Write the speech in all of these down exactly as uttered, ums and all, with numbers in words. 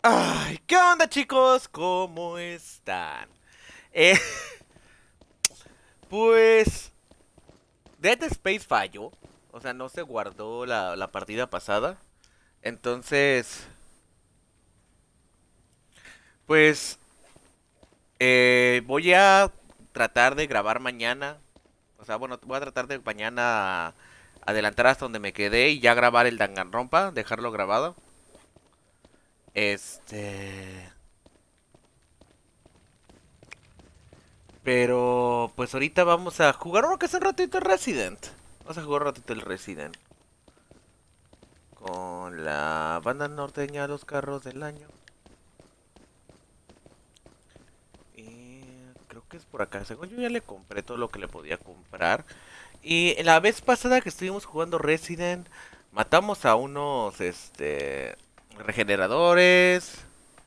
Ay, ¿qué onda, chicos? ¿Cómo están? Eh, pues Dead Space falló. O sea, no se guardó la, la partida pasada. Entonces, pues eh, voy a tratar de grabar mañana. O sea, bueno, voy a tratar de mañana adelantar hasta donde me quedé y ya grabar el Danganronpa, dejarlo grabado. Este... Pero pues ahorita vamos a jugar uno que es un ratito el Resident. Vamos a jugar un ratito el Resident. Con la banda norteña Los Carros del Año. Y creo que es por acá. Según yo ya le compré todo lo que le podía comprar. Y la vez pasada que estuvimos jugando Resident, matamos a unos este regeneradores.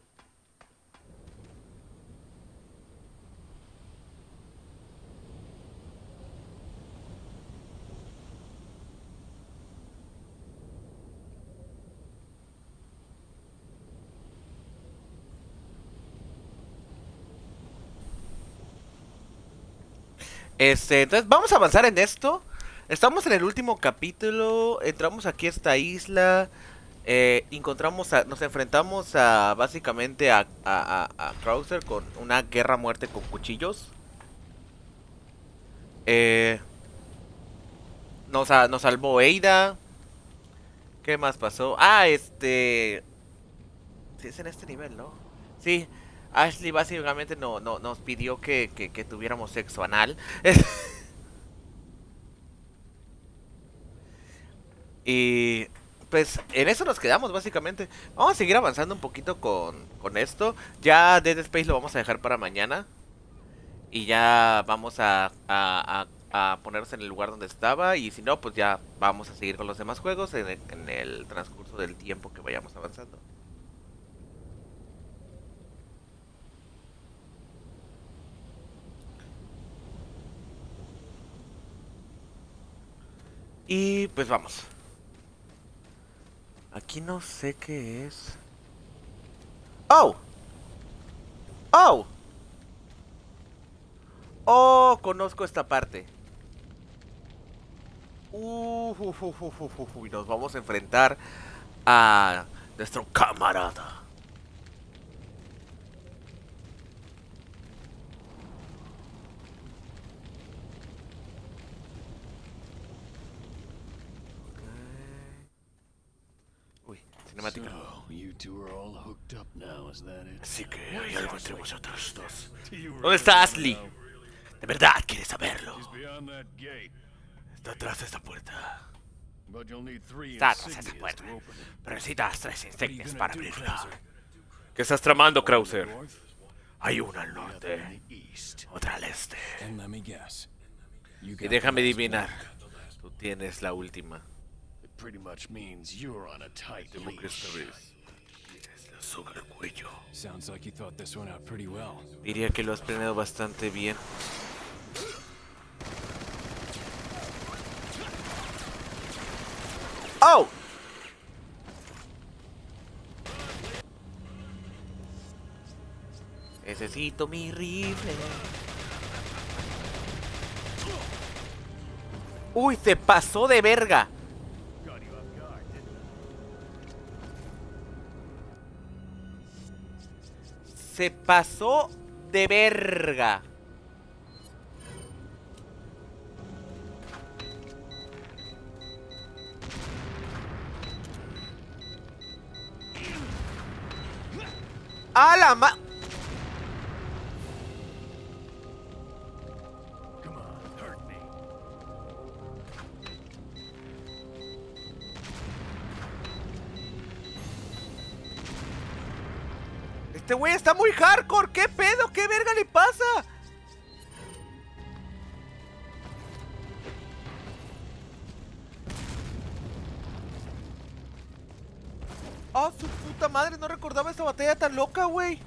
Este, entonces vamos a avanzar en esto. Estamos en el último capítulo. Entramos aquí a esta isla. Eh, encontramos a, nos enfrentamos a básicamente a, a, a, a Krauser con una guerra a muerte con cuchillos. Eh, nos, a- nos salvó Eida. ¿Qué más pasó? Ah, este... Sí, es en este nivel, ¿no? Sí, Ashley básicamente no, no, nos pidió que, que, que tuviéramos sexo anal. Y pues en eso nos quedamos básicamente. Vamos a seguir avanzando un poquito con, con esto. Ya Dead Space lo vamos a dejar para mañana. Y ya vamos a, a, a, a ponernos en el lugar donde estaba. Y si no, pues ya vamos a seguir con los demás juegos en el, en el transcurso del tiempo que vayamos avanzando. Y pues vamos. Aquí no sé qué es. ¡Oh! ¡Oh! ¡Oh! Conozco esta parte. Uh, uh, uh, uh, uh, uh, uh, y nos vamos a enfrentar a nuestro camarada. Uy, cinemática. So, you two are all hooked up now, is that it? Así que hay algo entre vosotros dos. ¿Dónde está Ashley? De verdad quieres saberlo. He's beyond that gate, Está atrás de esta puerta. but you'll need three Está atrás de esa insignias puerta. to open it. Pero necesitas tres What are you insignias gonna para do, abrirla. Krauser? ¿Qué estás tramando, One Krauser? north, Hay una al another norte, in the east. otra al este. And let me guess. You Y got déjame the last adivinar. one. Tú tienes la última. It pretty much means you're on a tight Temo que esta leash. vez tienes la soga al cuello. Sounds like you thought this one out pretty well. Diría que lo has planeado bastante bien. ¡Oh! Necesito mi rifle. ¡Uy! Se pasó de verga. Got you off guard, didn't it? Se pasó de verga. ¡A la ma... Come on, hurt me. Este güey está muy hardcore. ¿Qué pedo? ¿Qué verga le pasa? ¡Ah, su puta madre! No recordaba esta batalla tan loca, güey.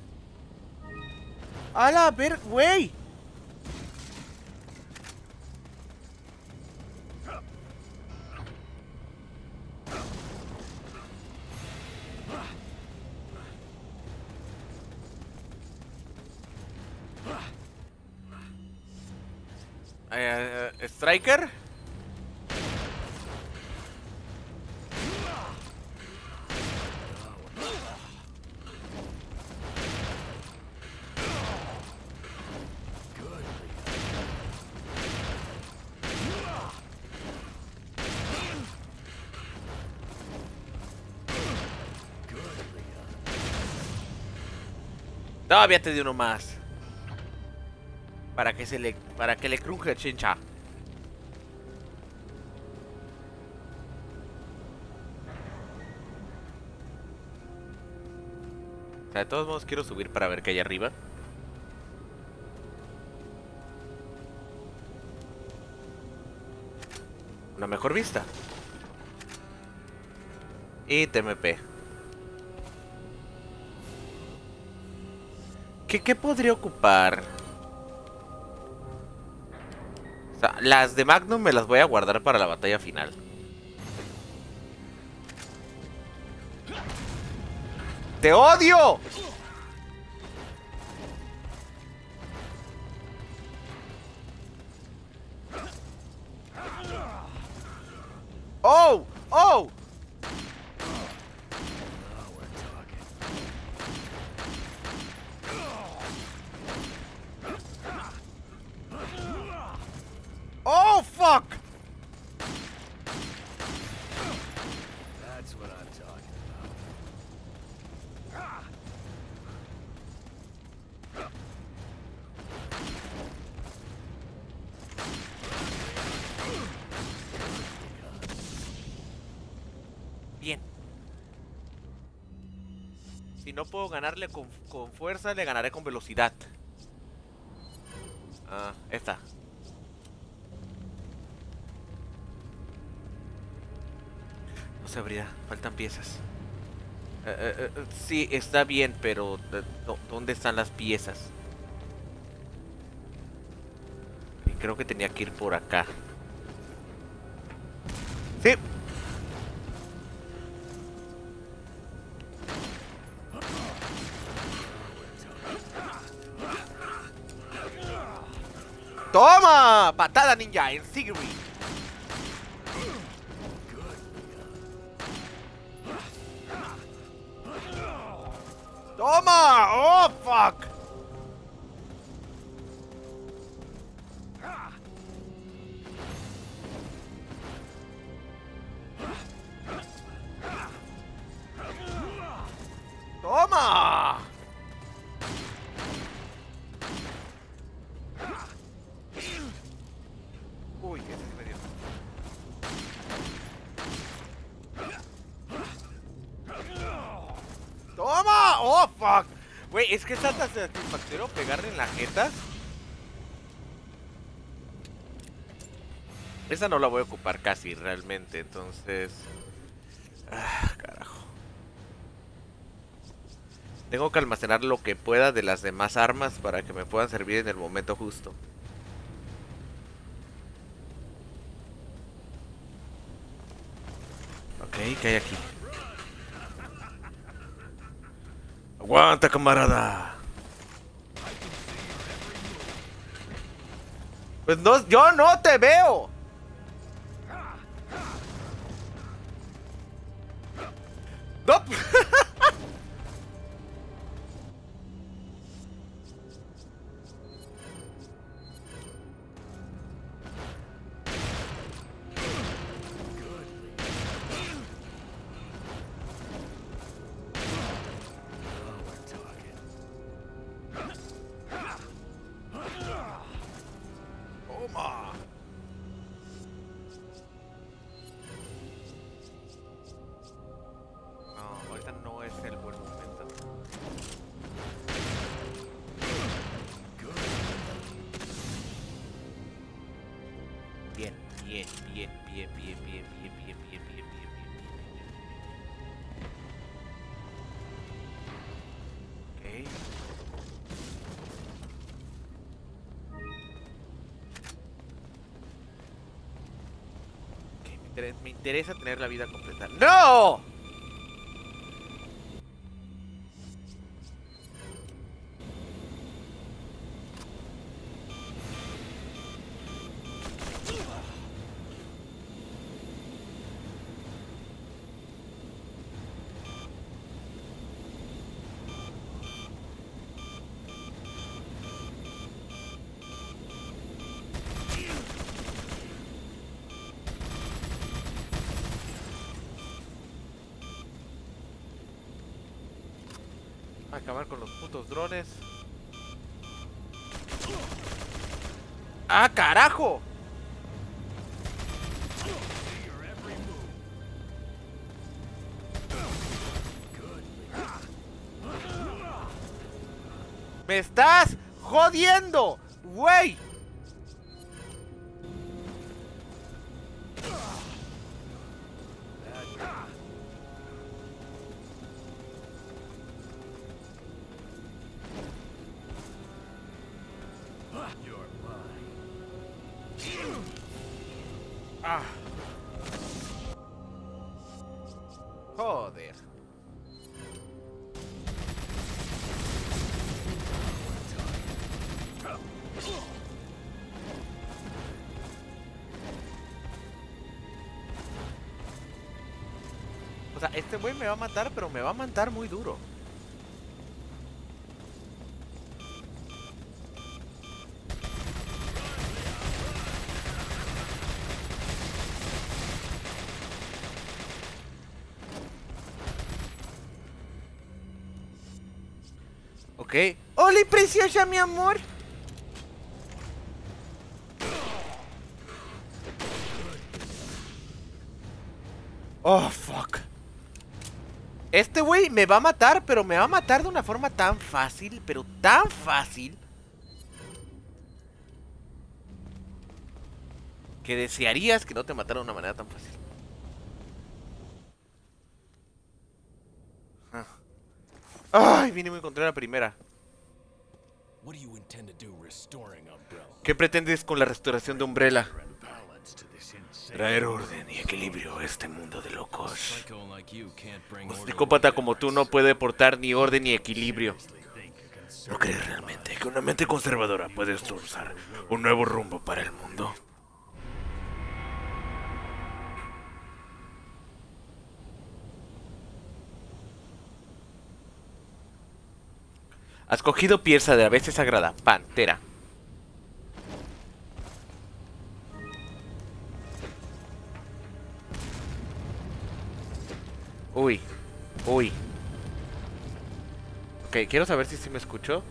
¡A la ver, güey! Striker. Todavía te di uno más. Para que se le. Para que le cruje chincha. O sea, de todos modos quiero subir para ver qué hay arriba. Una mejor vista. Y T M P. ¿Qué, qué podría ocupar? O sea, las de Magnum me las voy a guardar para la batalla final. ¡Te odio! ¡Oh! ¡Oh! ¡Oh, fuck! That's what I'm talking about. Bien. Si no puedo ganarle con, con fuerza, le ganaré con velocidad. Ah, esta. No sabría, faltan piezas. Eh, eh, eh, sí, está bien, pero eh, ¿dónde están las piezas? Y creo que tenía que ir por acá. Sí. ¡Toma! Patada ninja en Sigrid. ¡Toma! ¡Oh, fuck! ¡Toma! Uy, ese sí me dio. ¡Toma! ¡Oh, fuck! Güey, es que está tan satisfactorio pegarle en la jeta. Esa no la voy a ocupar casi realmente, entonces... Ah, carajo. Tengo que almacenar lo que pueda de las demás armas para que me puedan servir en el momento justo. Ok, ¿qué hay aquí? ¡Aguanta, camarada! Pues no, yo no te veo. ¡No! Toma. No, ahorita no es el buen momento. Bien, bien, bien, bien, bien, bien, bien, bien, bien, bien, bien, bien, bien. Ok. Ok, me interesa, me interesa tener la vida completa. ¡No! Acabar con los putos drones. ¡Ah, carajo! ¡Me estás jodiendo, güey! Ah. Joder. O sea, este güey me va a matar, pero me va a matar muy duro. Ok. ¡Hola, preciosa, mi amor! Oh, fuck. Este güey me va a matar, pero me va a matar de una forma tan fácil, pero tan fácil, que desearías que no te matara de una manera tan fácil. Ah. Ay, mínimo encontré la primera. What do you intend to do restoring Umbrella? ¿Qué pretendes con la restauración de Umbrella? Balance to this insane. Traer orden y equilibrio a este mundo de locos. Psycho like you can't bring Un order psicópata to como tú chaos. no puede portar ni orden ni equilibrio. Think a conservative ¿No crees realmente que una mente conservadora puede destrozar un nuevo rumbo para el mundo? Has cogido pieza de la bestia sagrada, Pantera. Uy, uy. Ok, quiero saber si sí me escucho.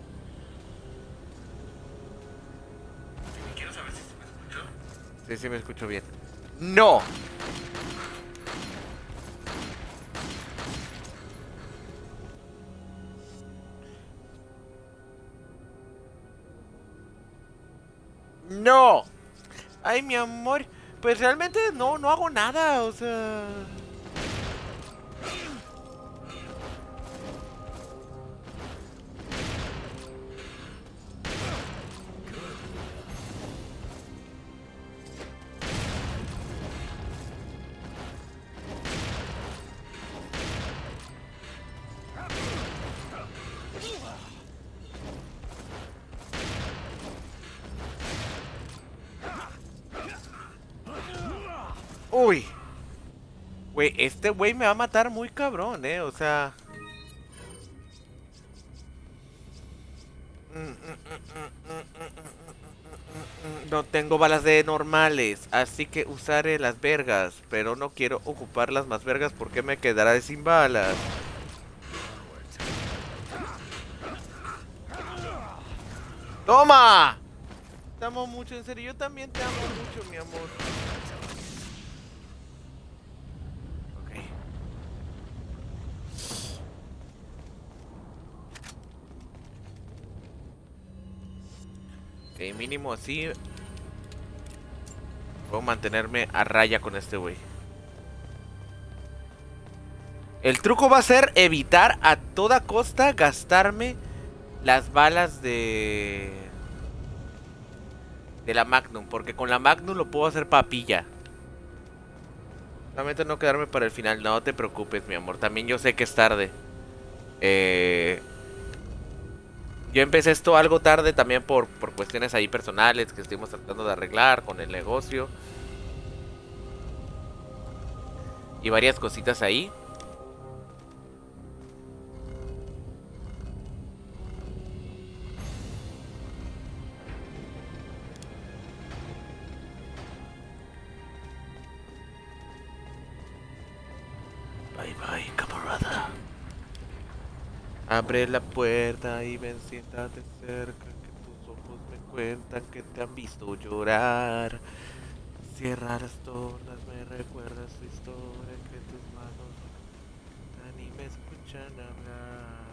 Quiero saber si sí me escucho. Sí, sí me escucho bien. ¡No! ¡No! Ay, mi amor. Pues realmente no, no hago nada, o sea... Uy. Güey, este güey me va a matar muy cabrón, eh, o sea... No tengo balas de normales, así que usaré las vergas, pero no quiero ocupar las más vergas porque me quedaré sin balas. ¡Toma! Te amo mucho, en serio, yo también te amo mucho, mi amor. Ok. Ok, mínimo así puedo mantenerme a raya con este güey. El truco va a ser evitar a toda costa gastarme las balas de... de la Magnum, porque con la Magnum lo puedo hacer papilla. Solamente no quedarme para el final, no te preocupes, mi amor. También yo sé que es tarde. Eh... Yo empecé esto algo tarde también por, por cuestiones ahí personales que estuvimos tratando de arreglar con el negocio. Y varias cositas ahí. Bye bye, camarada. Abre la puerta y ven, siéntate cerca, que tus ojos me cuentan que te han visto llorar. Cierra las tornas, me recuerdas tu historia, que tus manos no ni me escuchan hablar.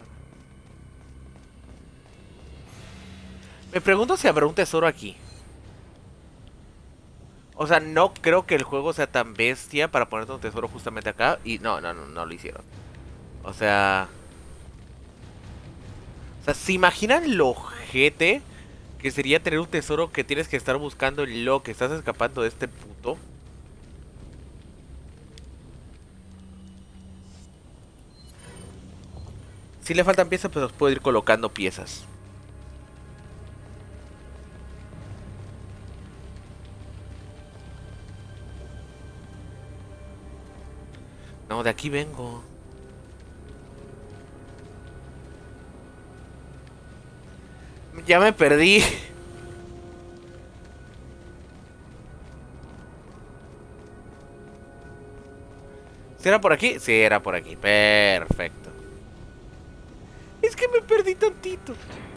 Me pregunto si habrá un tesoro aquí. O sea, no creo que el juego sea tan bestia para ponerte un tesoro justamente acá. Y no, no, no, no lo hicieron. O sea... O sea, ¿se imaginan lo ojete que sería tener un tesoro que tienes que estar buscando en lo que estás escapando de este puto? Si le faltan piezas, pues los puedo ir colocando piezas. No, de aquí vengo. Ya me perdí. ¿Sí era por aquí? Sí, era por aquí. Perfecto. Es que me perdí tantito.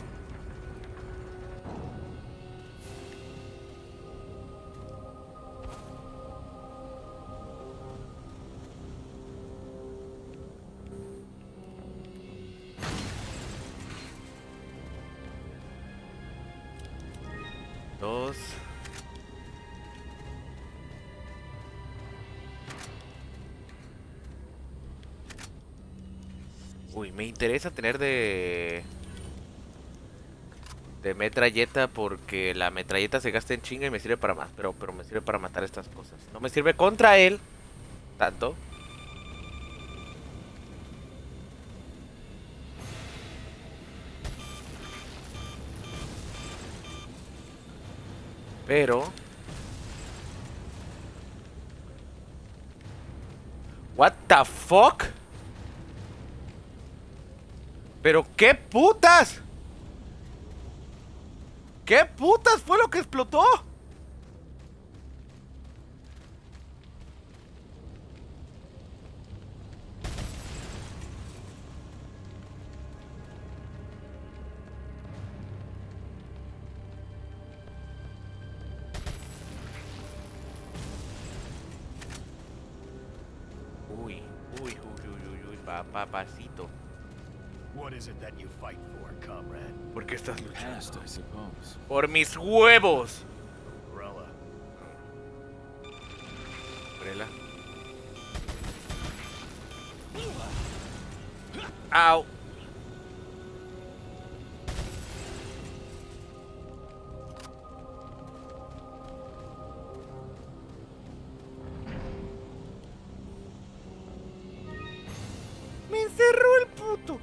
Dos. Uy, me interesa tener de... De metralleta porque la metralleta se gasta en chinga y me sirve para más. Pero, pero me sirve para matar estas cosas. No me sirve contra él. Tanto. Pero... What the fuck? ¿Pero qué putas? ¿Qué putas fue lo que explotó? Uy, uy, uy, uy, uy, uy, pa, papacito. What is it that you fight for, comrade? ¿Por qué estás luchando? Past, I suppose. Por mis huevos. Umbrella. Umbrella. Au. Me encerró el puto.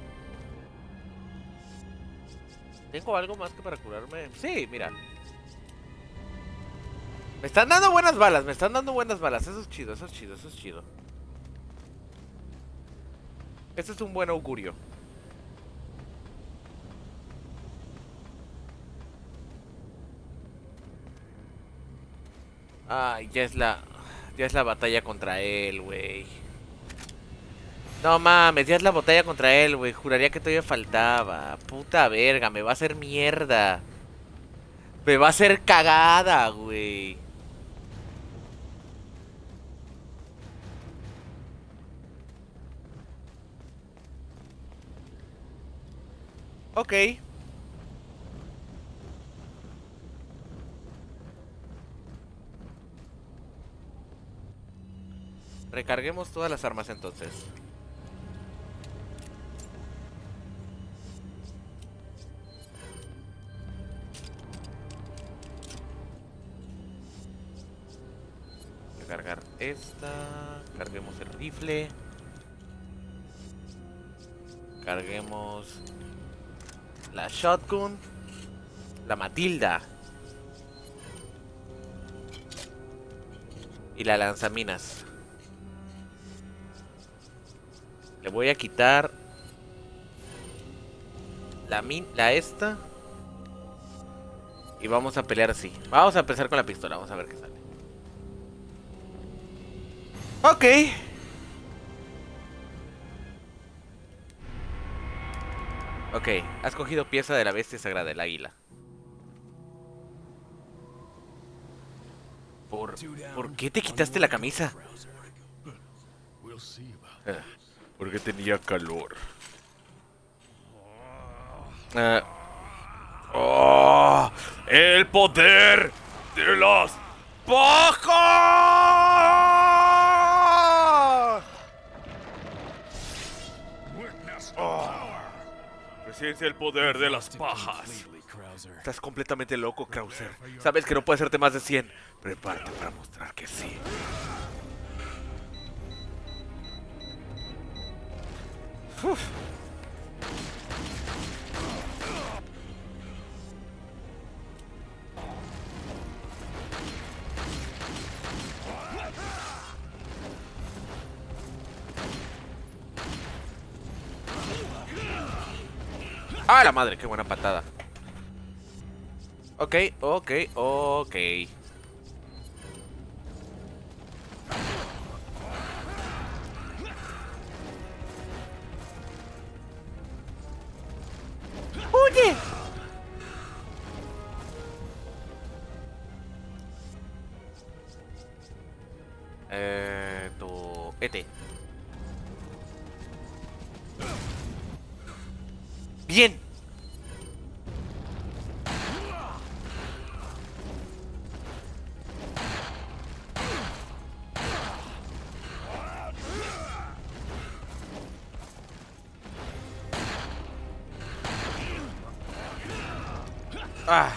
¿Tengo algo más que para curarme? Sí, mira. Me están dando buenas balas, me están dando buenas balas. Eso es chido, eso es chido, eso es chido. Este es un buen augurio. Ay, ya es la... Ya es la batalla contra él, güey. No mames, ya es la batalla contra él, güey. Juraría que todavía faltaba. Puta verga, me va a hacer mierda. Me va a hacer cagada, güey. Ok. Recarguemos todas las armas entonces. Cargar esta. Carguemos el rifle. Carguemos la shotgun. La Matilda. Y la lanzaminas. Le voy a quitar la min, la esta. Y vamos a pelear así. Vamos a empezar con la pistola, vamos a ver qué sale. Ok. Ok, has cogido pieza de la bestia sagrada, el águila. ¿Por, ¿por qué te quitaste la camisa? Eh, porque tenía calor. Eh, ¡Oh! ¡El poder de las pajas! Oh. Presencia el poder de las pajas. Estás completamente loco, Krauser. Sabes que no puede hacerte más de cien. Prepárate para mostrar que sí. Uf. ¡Ah, la madre! ¡Qué buena patada! Ok, ok, ok. ¡Oye! Eh... Tu... Este. ¡Bien! Ah.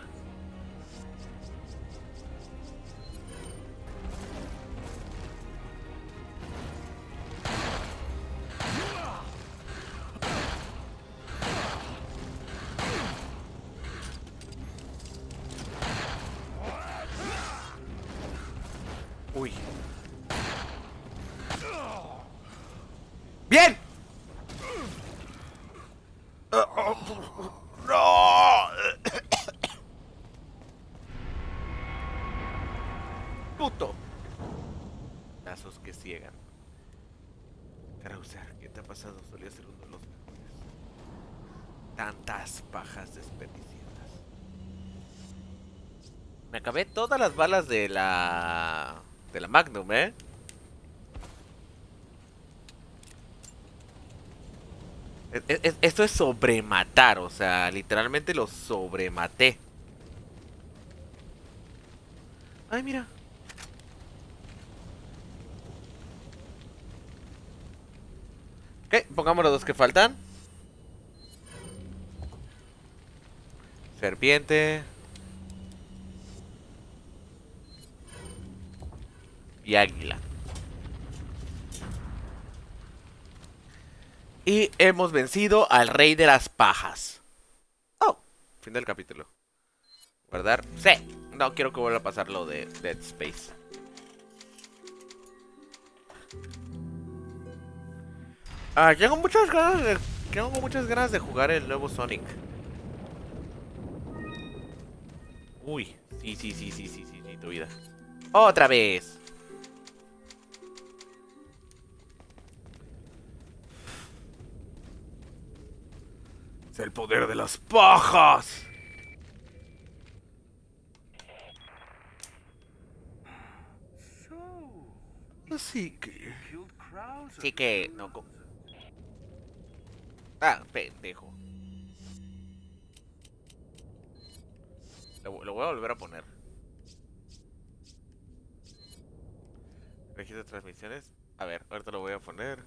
Uy. ¡Bien! Uh, oh, ¡no! ¡Puto! Lazos que ciegan. Krauser, ¿qué te ha pasado? Solía ser uno de los mejores. Tantas pajas desperdiciadas. Me acabé todas las balas de la... de la Magnum, ¿eh? Es, es, esto es sobrematar, o sea, literalmente lo sobrematé. Ay, mira. Ok, pongamos los dos que faltan. Serpiente. Y águila. Y hemos vencido al rey de las pajas. Oh, fin del capítulo. ¿Guardar? Sí. No quiero que vuelva a pasar lo de Dead Space. Ah, tengo muchas ganas de... Tengo muchas ganas de jugar el nuevo Sonic. Uy, sí, sí, sí, sí, sí, sí, sí, tu vida. ¡Otra vez! Es el poder de las pajas. Así que... Así que... No... Ah, pendejo. Lo, lo voy a volver a poner. Registro de transmisiones. A ver, ahorita lo voy a poner.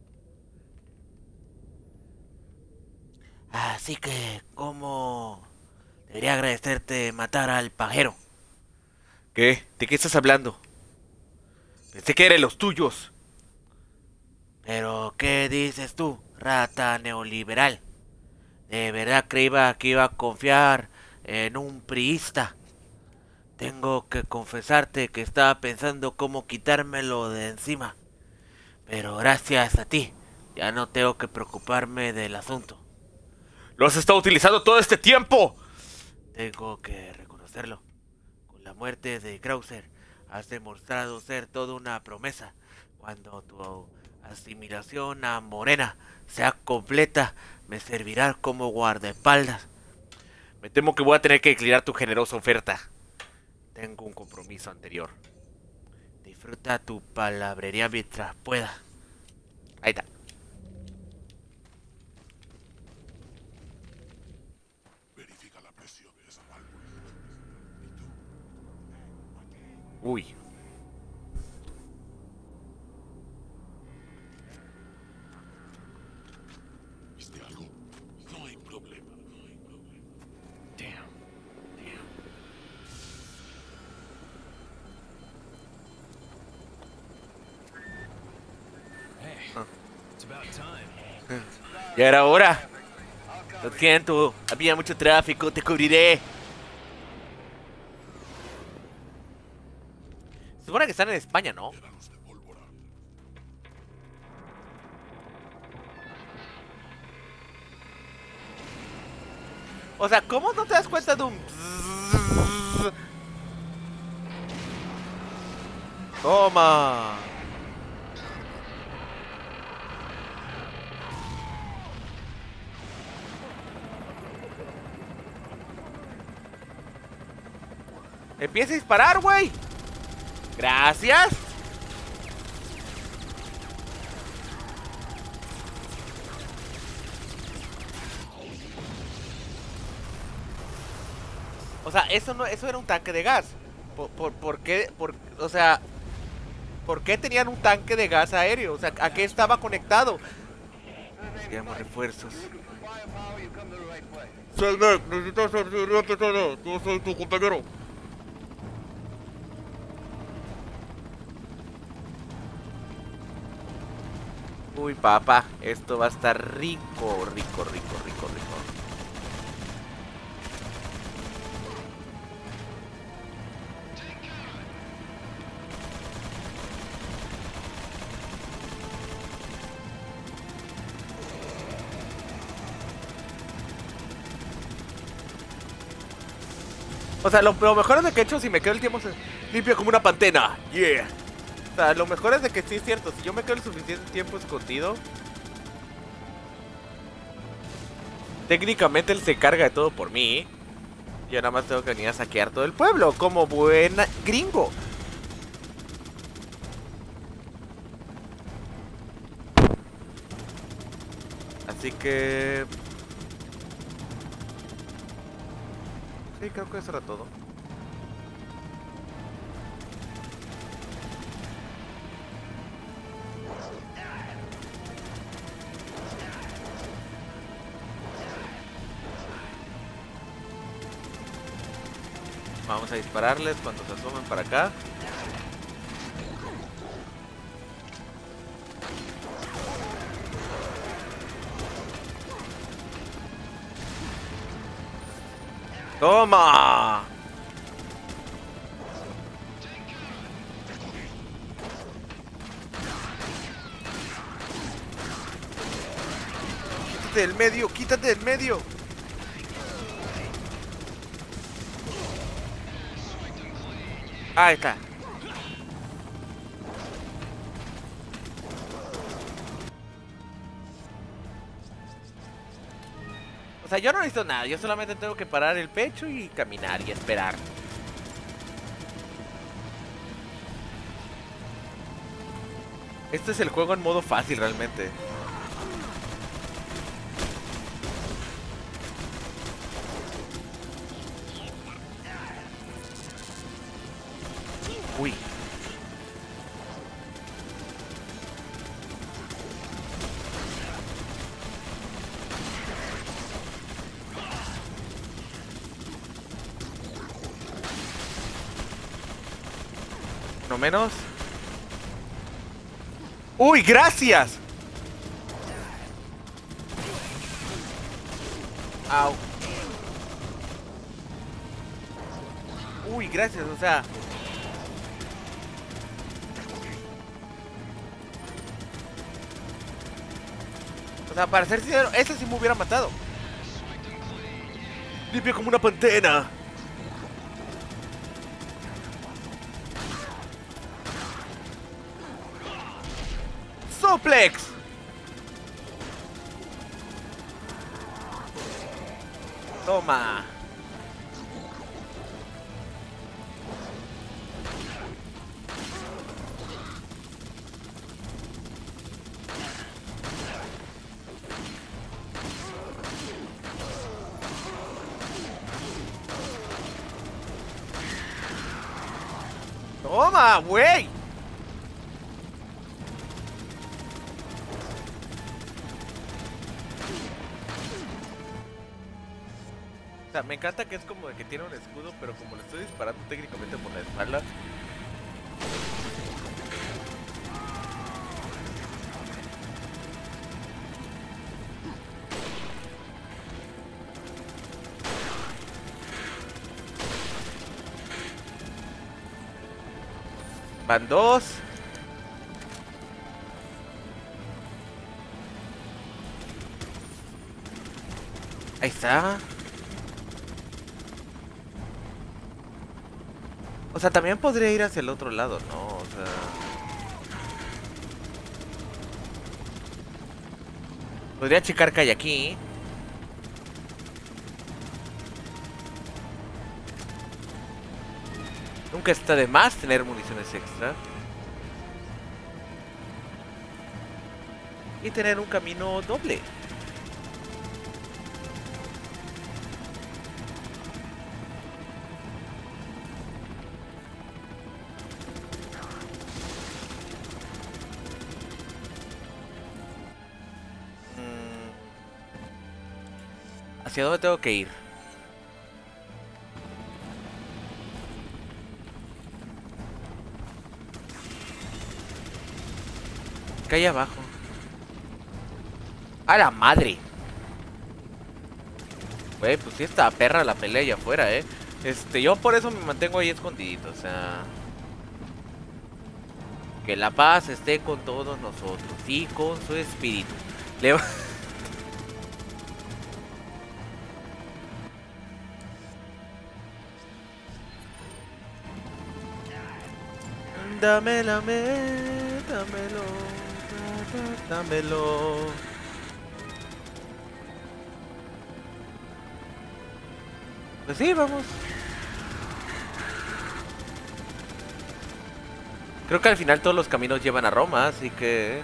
Así que, ¿cómo debería agradecerte matar al pajero? ¿Qué? ¿De qué estás hablando? Pensé que eran los tuyos. ¿Pero qué dices tú, rata neoliberal? ¿De verdad creía que iba a confiar en un priista? Tengo que confesarte que estaba pensando cómo quitármelo de encima. Pero gracias a ti, ya no tengo que preocuparme del asunto. ¡Lo has estado utilizando todo este tiempo! Tengo que reconocerlo. Con la muerte de Krauser, has demostrado ser toda una promesa. Cuando tu Asimilación a morena. Sea completa. Me servirá como guardaespaldas. Me temo que voy a tener que declinar tu generosa oferta. Tengo un compromiso anterior. Disfruta tu palabrería mientras pueda. Ahí está. Verifica la presión de esa válvula. Uy. ¿Viste algo? No hay problema, no hay problema. Damn. Damn. Hey, Ah. it's about time. Ya era hora. Lo siento, había mucho tráfico, te cubriré. Se supone que están en España, ¿no? Granos de pólvora. O sea, ¿cómo no te das cuenta de un... Toma. Empieza a disparar, güey. Gracias. O sea, eso no, eso era un tanque de gas. ¿Por, por, por qué? Por, o sea, ¿por qué tenían un tanque de gas aéreo? O sea, ¿a qué estaba conectado? Queremos refuerzos. Señor, necesito servir que todo. Yo soy tu compañero. Uy, papá, esto va a estar rico, rico, rico, rico, rico. O sea, lo, lo mejor es de que he hecho si me quedo el tiempo se limpia como una pantena. Yeah. O sea, lo mejor es de que sí es cierto. Si yo me quedo el suficiente tiempo escondido, técnicamente él se encarga de todo por mí. Yo nada más tengo que venir a saquear todo el pueblo como buena gringo. Así que... sí, creo que eso era todo. Vamos a dispararles cuando se asomen para acá. ¡Toma! Quítate del medio, quítate del medio. Ahí está. O sea, yo no necesito nada. Yo solamente tengo que parar el pecho y caminar y esperar. Este es el juego en modo fácil realmente. Uy. No menos. ¡Uy, gracias! Au. Uy, gracias, o sea... O sea, para ser sincero, ese sí me hubiera matado. Limpia como una pantena. Suplex. Toma. Toma, güey. O sea, me encanta que es como de que tiene un escudo, pero como le estoy disparando técnicamente por la espalda. Van dos. Ahí está. O sea, también podría ir hacia el otro lado, ¿no? O sea... podría checar que hay aquí. Nunca está de más tener municiones extra. Y tener un camino doble. ¿Hacia dónde tengo que ir? ¿Qué hay abajo? ¡A la madre! Güey, pues sí está perra la pelea allá afuera, eh. Este, yo por eso me mantengo ahí escondidito, o sea... que la paz esté con todos nosotros y con su espíritu. Le... Dámelo, dámelo, dámelo. Pues sí, vamos. Creo que al final todos los caminos llevan a Roma, así que...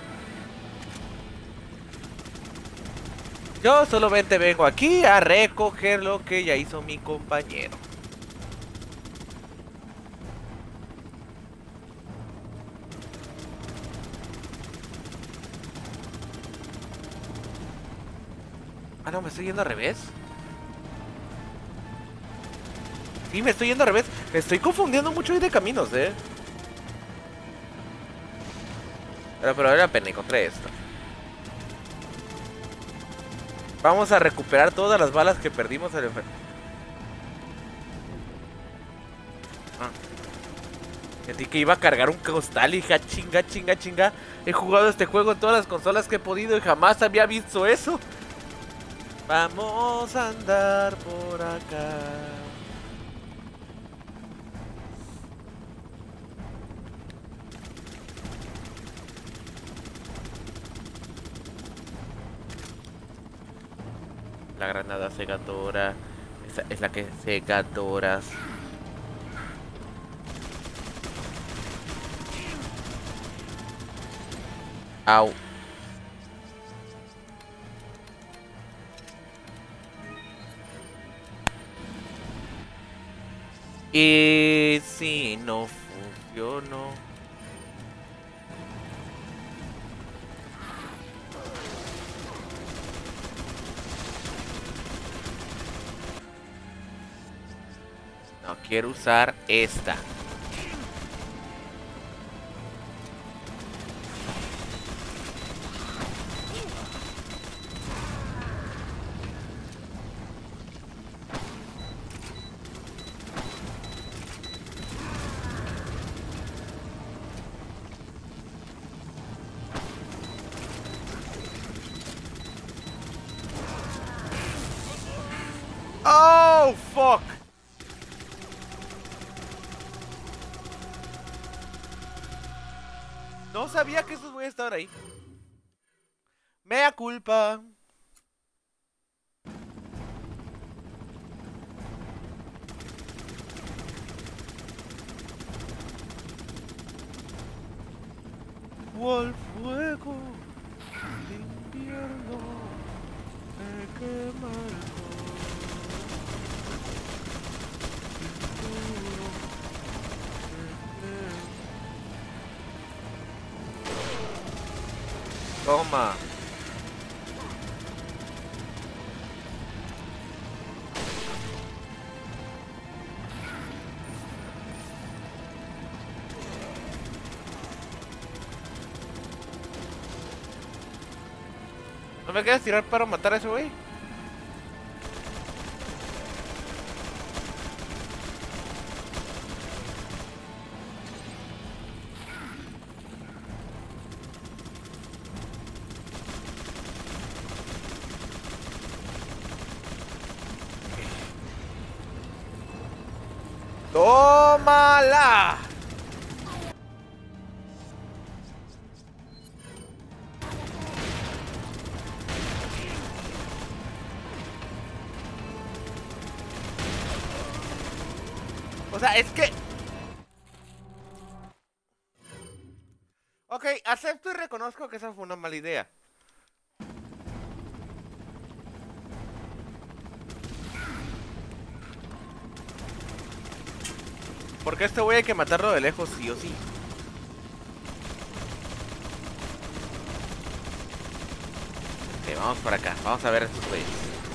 yo solamente vengo aquí a recoger lo que ya hizo mi compañero. Ah, no, me estoy yendo al revés. Sí, me estoy yendo al revés. Me estoy confundiendo mucho hoy de caminos, eh. Pero, pero vale la pena, encontré esto. Vamos a recuperar todas las balas que perdimos al enfermo. Ah. Sentí que iba a cargar un costal y dije, chinga, chinga, chinga. He jugado este juego en todas las consolas que he podido y jamás había visto eso. Vamos a andar por acá. La granada cegadora. Esa es la que cegadora. Au. Y si no funcionó. No quiero usar esta. Oh, fuck. No sabía que esos voy a estar ahí. Mea culpa. Al fuego de invierno me quema el corazón. Toma. ¿No me quieres tirar para matar a ese güey? ¡Tómala! O sea, es que... Ok, acepto y reconozco que esa fue una mala idea. Porque a este güey hay que matarlo de lejos sí o sí. Ok, vamos por acá. Vamos a ver a estos güeyes.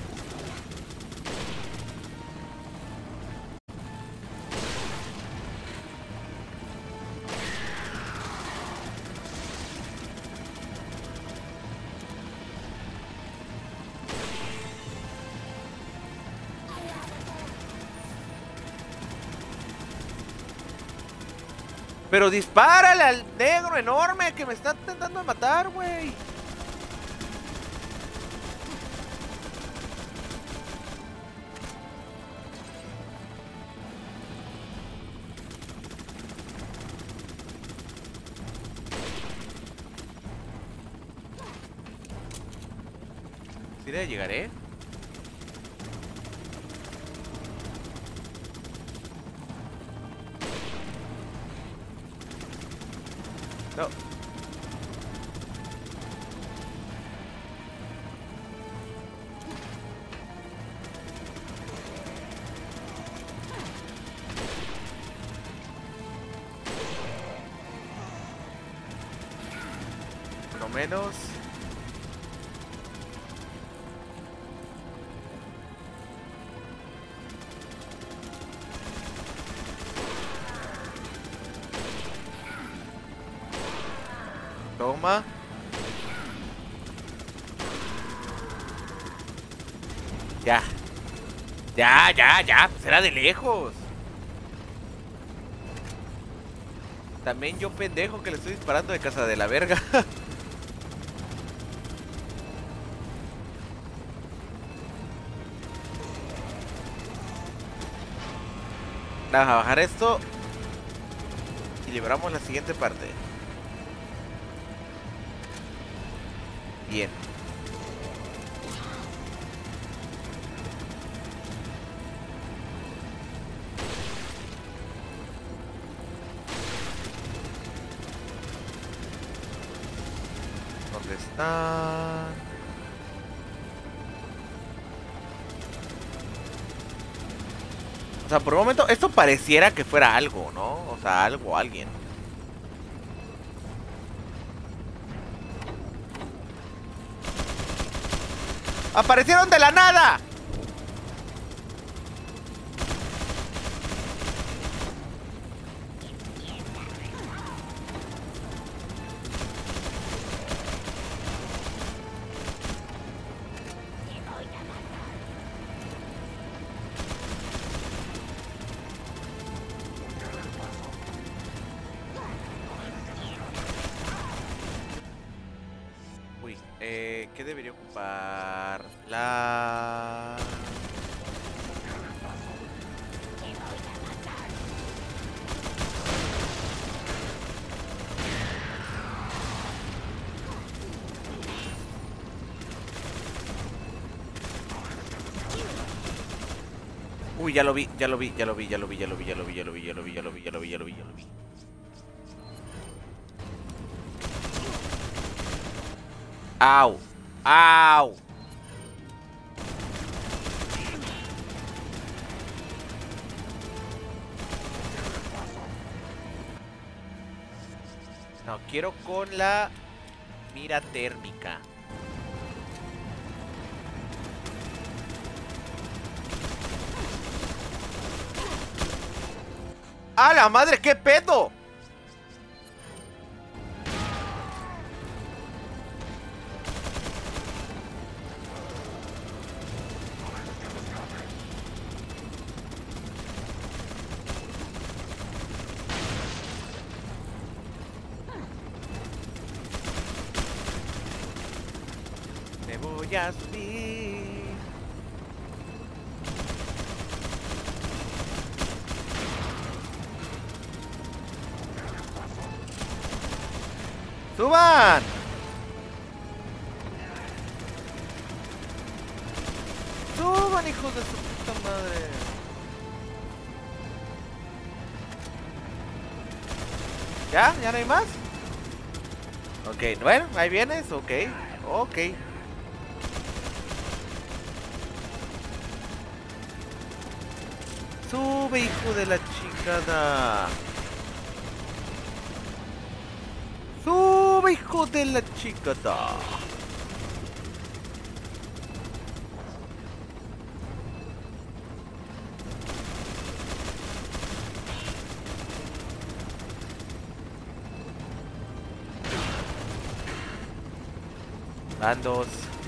Pero dispárale al negro enorme que me está intentando matar, güey. ¿Sí le llegaré? No. Por lo menos. Toma. Ya. Ya, ya, ya. Pues era de lejos. También yo pendejo que le estoy disparando de casa de la verga. Vamos a bajar esto. Y liberamos la siguiente parte. Bien. ¿Dónde está? O sea, por un momento esto pareciera que fuera algo, ¿no? O sea, algo, alguien. ¡Aparecieron de la nada! Uy, eh, ¿qué debería ocupar? La... Uy, ya lo vi, ya lo vi, ya lo vi, ya lo vi, ya lo vi, ya lo vi, ya lo vi, ya lo vi, ya lo vi, ya lo vi, ya lo vi, ya lo vi. Au, au. No, quiero con la mira térmica. ¡A la madre, qué pedo! Me voy a subir. ¡Suban! ¡Suban, hijos de su puta madre! ¿Ya? ¿Ya no hay más? Ok, bueno, ahí vienes, ok, ok. Sube, hijo de la chingada. Sube, hijo de la chingada. Van dos.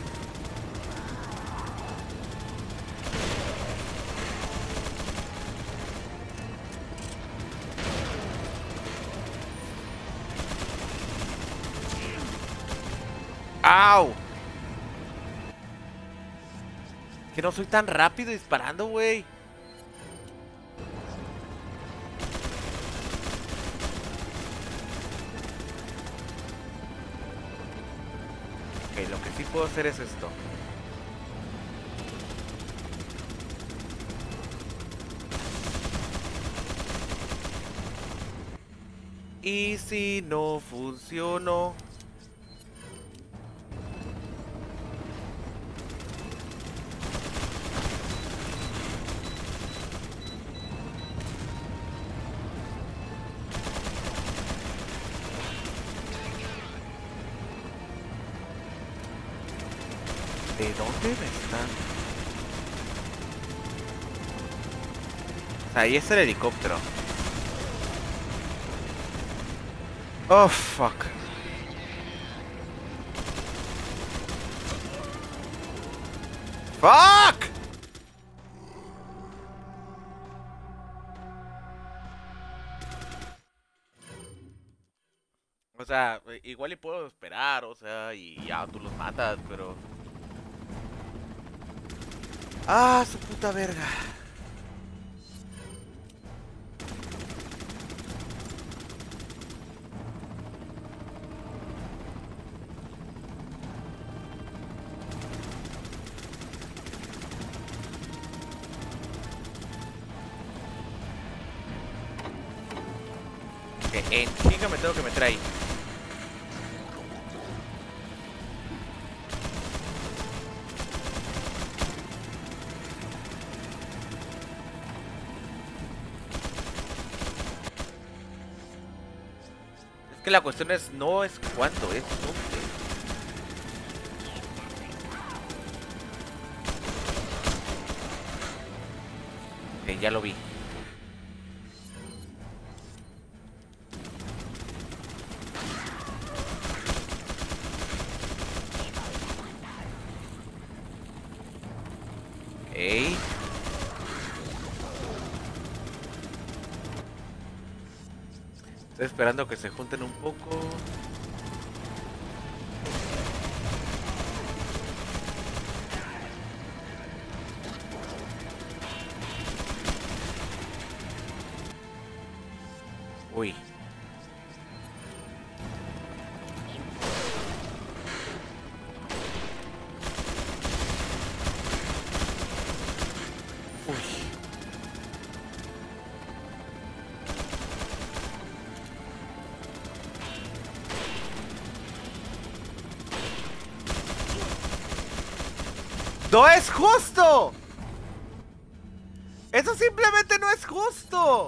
¡Au! Que no soy tan rápido disparando, güey. Ok, lo que sí puedo hacer es esto. Y si no funcionó. ¿De dónde me están? O sea, ahí es el helicóptero. Oh, fuck. ¡Fuck! O sea, igual y puedo esperar, o sea, y ya tú los matas, pero... ¡Ah, su puta verga! Que en chinga me tengo que meter ahí. Es que la cuestión es no es cuánto, es dónde. Ok, ya lo vi. Ok. Estoy esperando que se junten un poco. Uy. Uy. ¡No es justo! ¡Eso simplemente no es justo!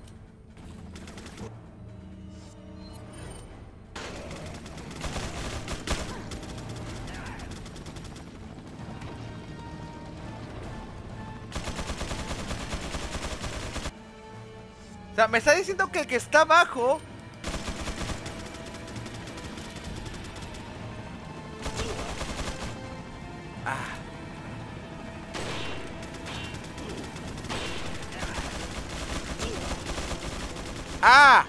O sea, me está diciendo que el que está abajo... Ah. ¡Ah!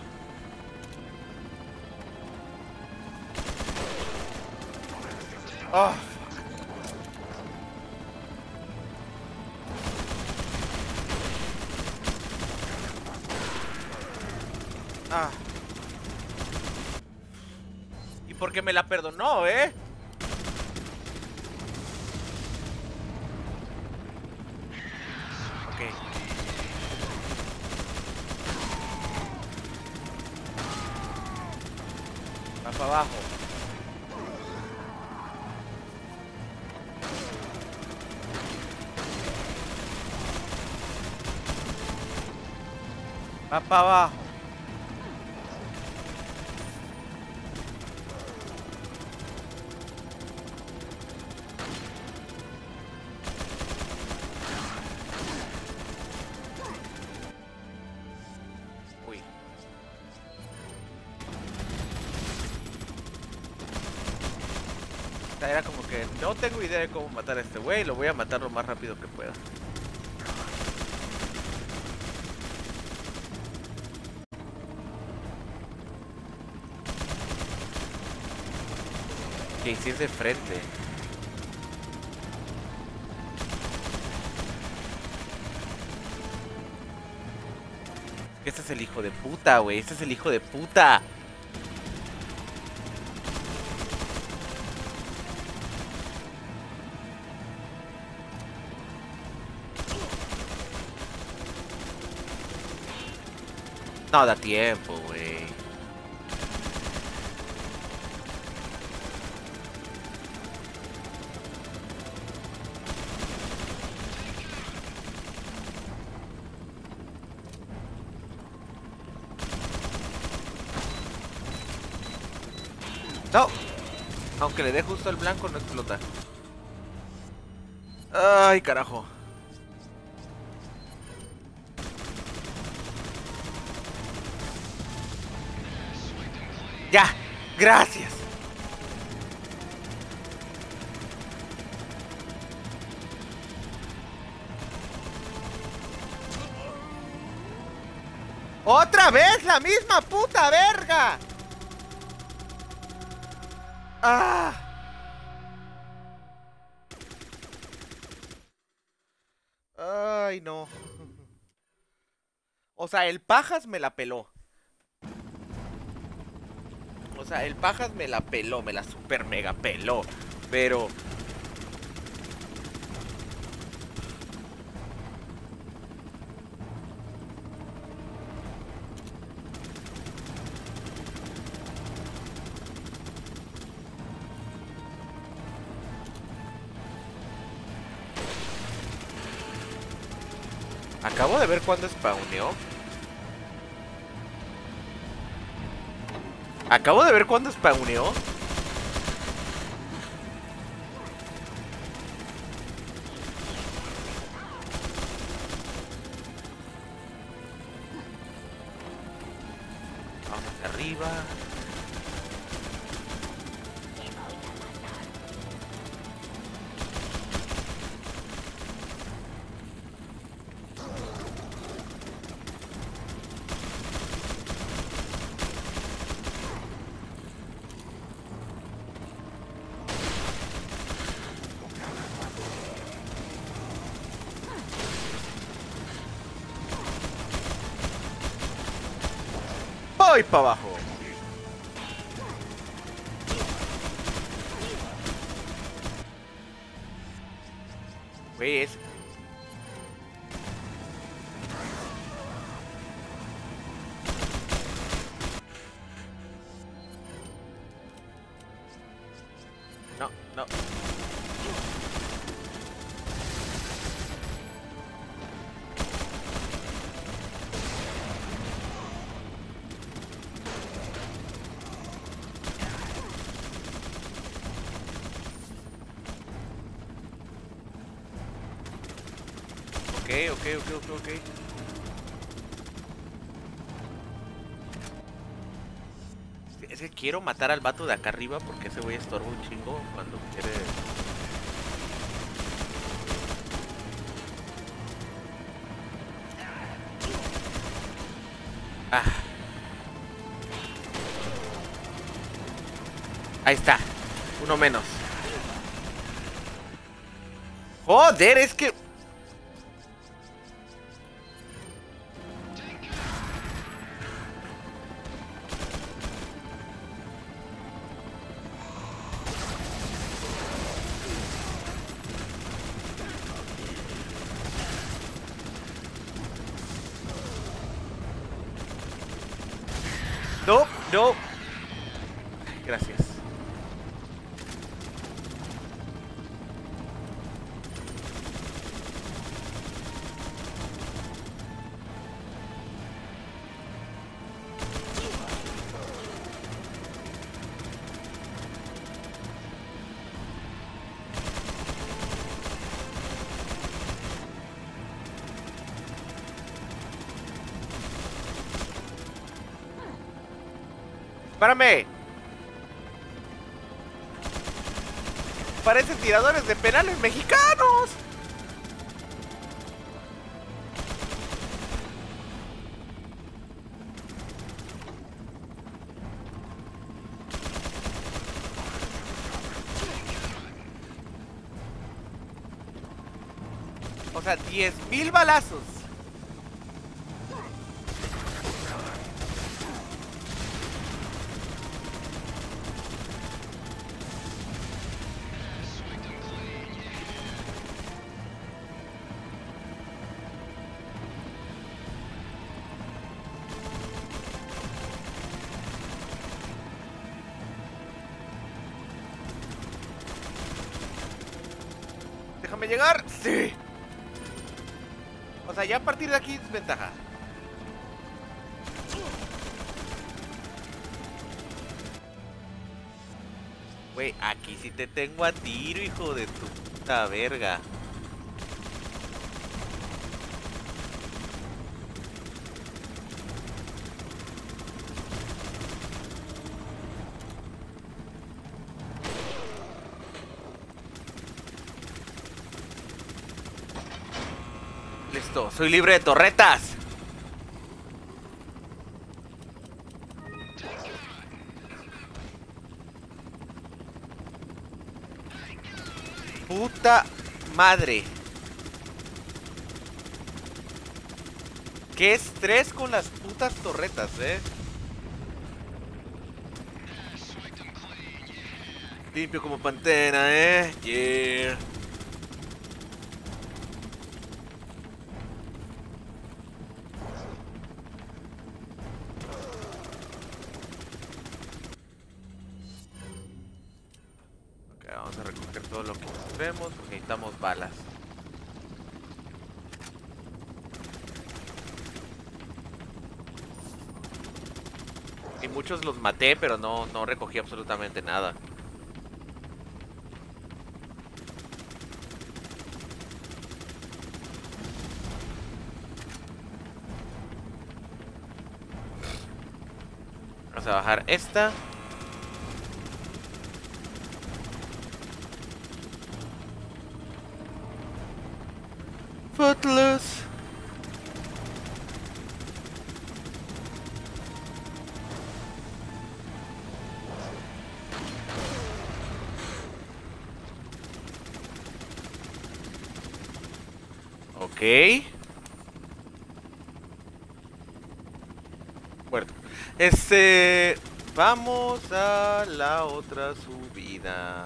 Oh. Ah. ¿Y por qué me la perdonó, eh? Ok. Va para abajo. Va para abajo. Uy. O sea, era como que no tengo idea de cómo matar a este güey. Lo voy a matar lo más rápido que pueda. Que si es de frente. Este es el hijo de puta, güey. Este es el hijo de puta. No da tiempo, güey. No. Aunque le dé justo el blanco, no explota. Ay, carajo. Ya, gracias. ¡Otra vez la misma puta verga! ¡Ah! Ay, no. O sea, el Pajas me la peló. O sea, el Pajas me la peló, me la super mega peló. Pero... Acabo de ver cuándo spawneó. Acabo de ver cuándo spawneó. Vamos hacia arriba. Voy para abajo. Güey, es... No, no. Ok, ok, ok, ok, ok. Es que quiero matar al vato de acá arriba porque ese güey estorba un chingo cuando quiere. Ah. Ahí está. Uno menos. Joder, es que... No, no. Gracias. ¡Párame! Parecen tiradores de penales mexicanos. O sea, diez mil balazos. Déjame llegar. Sí. O sea, ya a partir de aquí es ventaja. Güey, aquí sí te tengo a tiro, hijo de tu puta verga. Listo, soy libre de torretas. Puta madre. Qué estrés con las putas torretas, eh. Limpio como pantera, eh. Yeah. Vamos a recoger todo lo que vemos porque necesitamos balas. Y muchos los maté, pero no, no recogí absolutamente nada. Vamos a bajar esta. Footloose. Ok. Muerto. Este... Vamos a la otra subida.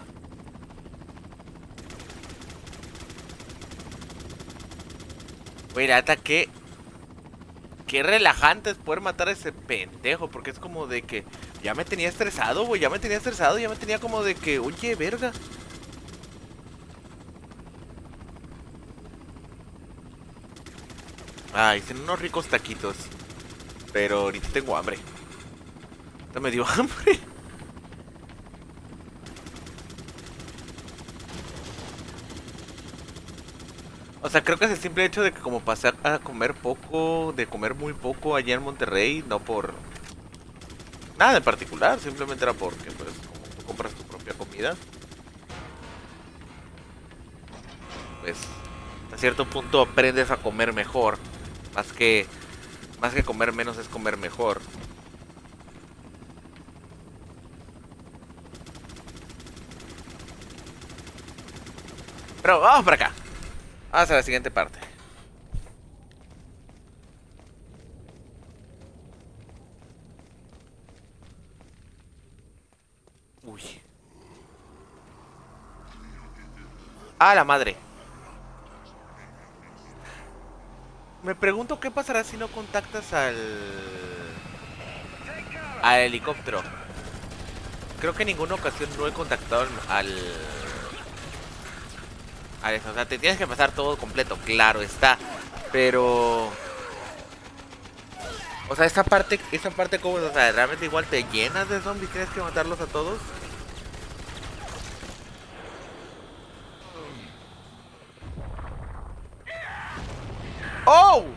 Güey, la neta, qué... Qué relajante es poder matar a ese pendejo. Porque es como de que... Ya me tenía estresado, güey. Ya me tenía estresado. Ya me tenía como de que... Oye, verga. Ay, tienen unos ricos taquitos. Pero ahorita tengo hambre. Ahorita me dio hambre. O sea, creo que es el simple hecho de que como pasé a comer poco, de comer muy poco allá en Monterrey, no por nada en particular, simplemente era porque pues como tú compras tu propia comida, pues a cierto punto aprendes a comer mejor, más que más que comer menos es comer mejor. Pero vamos para acá. Vamos a la siguiente parte. Uy. ¡Ah, la madre! Me pregunto qué pasará si no contactas al... al helicóptero. Creo que en ninguna ocasión no he contactado al... al... a eso. O sea, te tienes que pasar todo completo, claro está. Pero... o sea, esta parte, esta parte como, o sea, realmente igual te llenas de zombies, tienes que matarlos a todos. ¡Oh!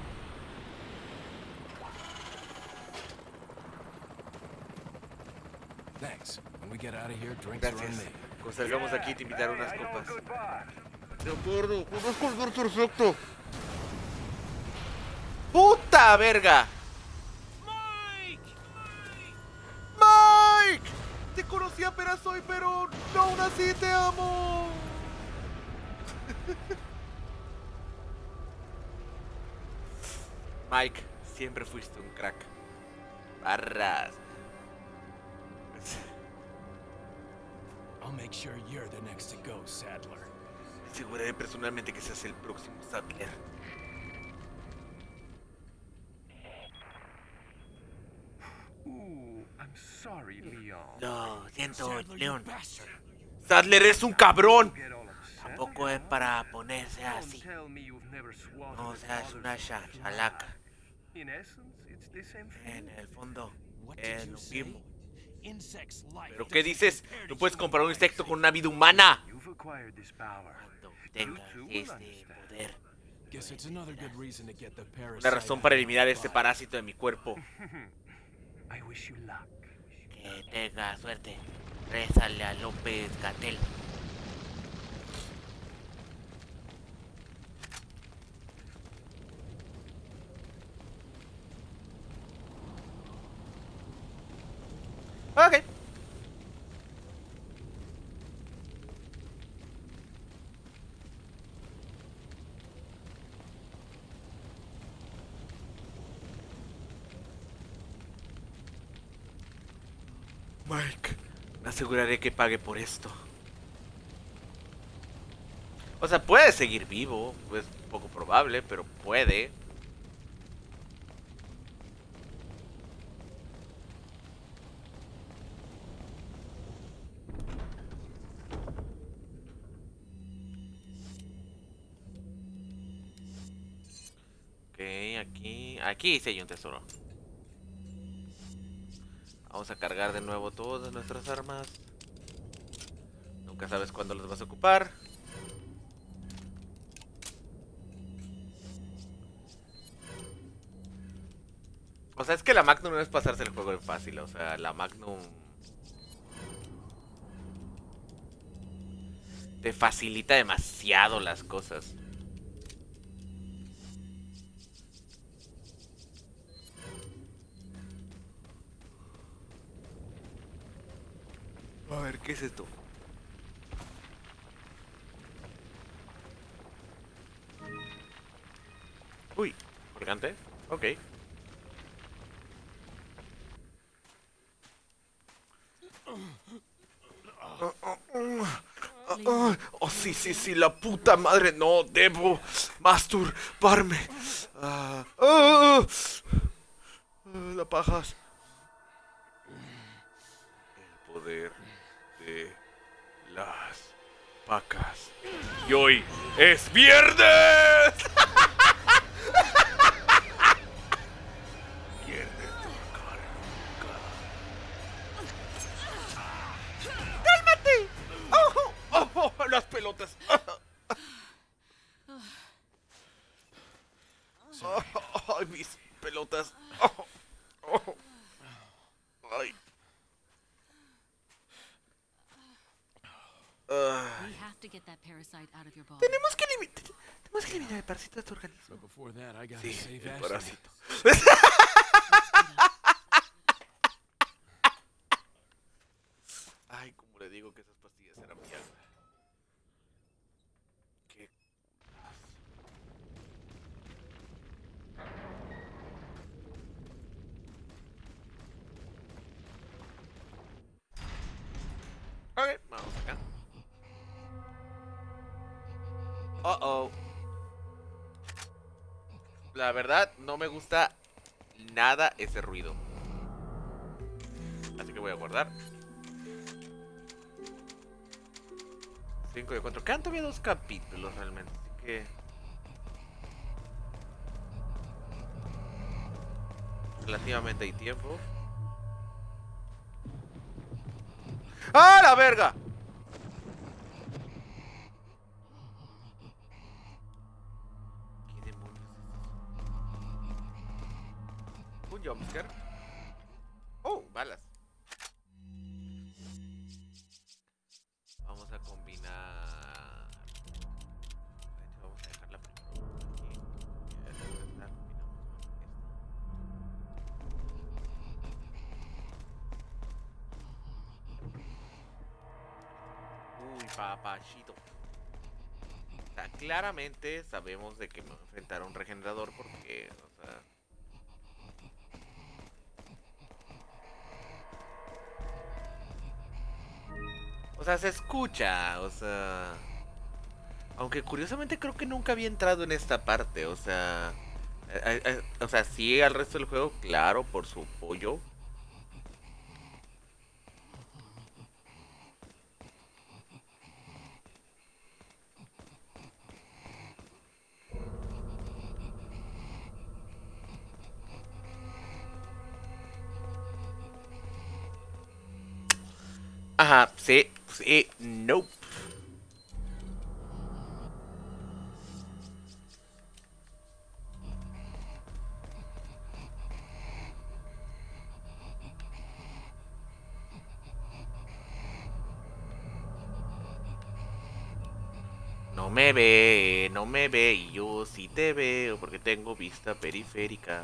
Thanks. When we get out of here, drinks are on Gracias. me. Pues salgamos aquí y te invitar unas copas. De acuerdo, conozco el bar perfecto. ¡Puta verga! ¡Mike! ¡Mike! Te conocí apenas hoy, pero no, aún así te amo. Mike, siempre fuiste un crack. Barras. I'll make sure you're the next to go, Sadler. Aseguraré personalmente que seas el próximo Sadler. Ooh, I'm sorry, Leon. No, siento, Sadler, you León. bastard. Sadler es un cabrón. Get all upset. Tampoco es para ponerse Don't así. tell me you've never swallowed No a seas father's una flag. chachalaca. In essence, it's the same En thing. el fondo, What es did you lo say? mismo. Insects life. ¿Pero qué doesn't dices? compare No to puedes human comparar un life. insecto con una vida humana. You've acquired this power. Cuando You tengas too will este understand. poder. Guess it's another good reason to get the parasite. Una razón para out of eliminar my este body. parásito de mi cuerpo. I wish you luck. Que tenga suerte. Rézale a López Gatell. Ok. Mike, me aseguraré que pague por esto. O sea, puede seguir vivo. Es poco probable, pero puede. Ok, aquí... aquí sí hay un tesoro. Vamos a cargar de nuevo todas nuestras armas. Nunca sabes cuándo las vas a ocupar. O sea, es que la Magnum no es pasarse el juego en fácil. O sea, la Magnum te facilita demasiado las cosas. A ver, ¿qué es esto? Uy, colgante. Ok. Oh, sí, sí, sí, la puta madre. No, debo masturbarme. Ah, ah, ah, la pajas. El poder de las vacas. Y hoy es viernes. Viernes de carga. ¡Cálmate! ¡Oh! ¡Oh! ¡Oh! Las pelotas. We have to get that parasite out of your body. Tenemos que eliminar, tenemos que eliminar el parásito de tu organismo. But before that, I gotta Sí, save el Ashley. parásito. Ay, como le digo que esas pastillas eran mierda. Qué ok, vamos acá. Uh oh. La verdad, no me gusta nada ese ruido. Así que voy a guardar. cinco de cuatro. Quedan todavía dos capítulos realmente. Así que... relativamente hay tiempo. ¡Ah, la verga! ¿Qué demonios es eso? Un jumpscare. Oh, balas. Vamos a combinar. De hecho, vamos a dejarla primero por aquí. Y a la segunda combinamos con esta. Uy, papachito. O sea, claramente sabemos de que me voy a enfrentar a un regenerador porque, o sea... O sea, se escucha, o sea... Aunque curiosamente creo que nunca había entrado en esta parte, o sea... eh, eh, o sea, sí al resto del juego, claro, por su pollo. Ajá, sí, sí, nope. No me ve, no me ve y yo sí te veo porque tengo vista periférica.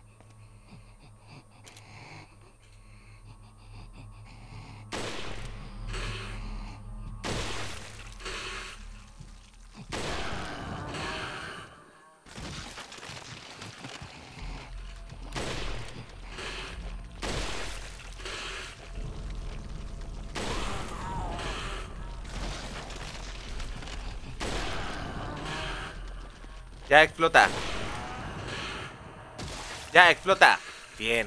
Ya explota. Ya explota. Bien.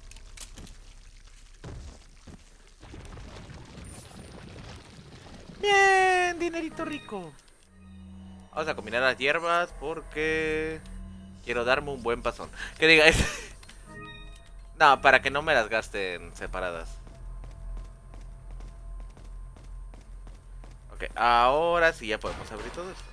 Bien, dinerito rico. Vamos a combinar las hierbas porque quiero darme un buen pasón. Que diga es... No, para que no me las gasten separadas. Ok, ahora sí ya podemos abrir todo esto.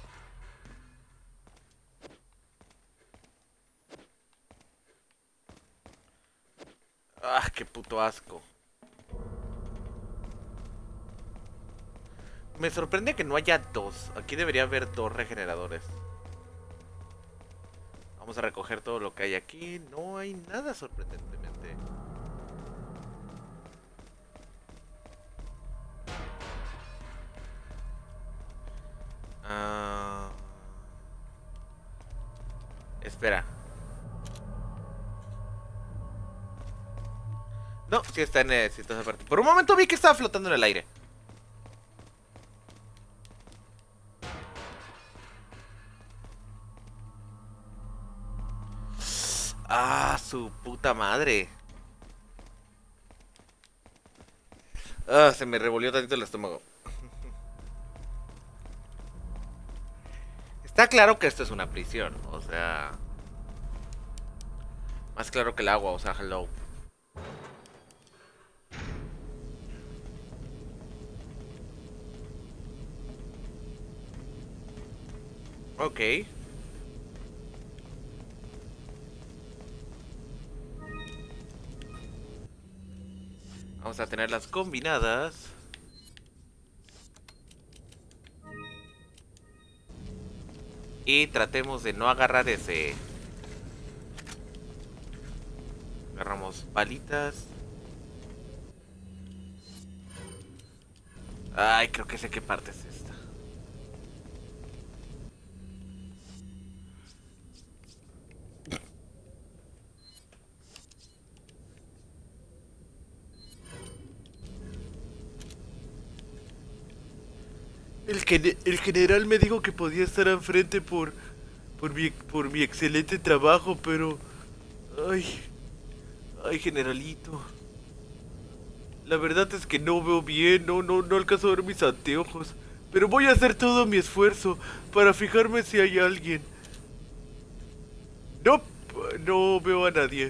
Ah, qué puto asco. Me sorprende que no haya dos. Aquí debería haber dos regeneradores. Vamos a recoger todo lo que hay aquí. No hay nada sorprendentemente. Ah... Espera. No, sí está en eh, sí está esa parte. Por un momento vi que estaba flotando en el aire. Ah, su puta madre. Ah, se me revolvió tantito el estómago. Está claro que esto es una prisión, o sea... Más claro que el agua, o sea, hello. Ok. Vamos a tenerlas combinadas. Y tratemos de no agarrar ese. Agarramos palitas. Ay, creo que sé qué parte es esta. El, gene- el general me dijo que podía estar enfrente por, por, mi, por mi excelente trabajo, pero... Ay, ay, generalito. La verdad es que no veo bien, no, no, no alcanzo a ver mis anteojos. Pero voy a hacer todo mi esfuerzo para fijarme si hay alguien. No, no veo a nadie.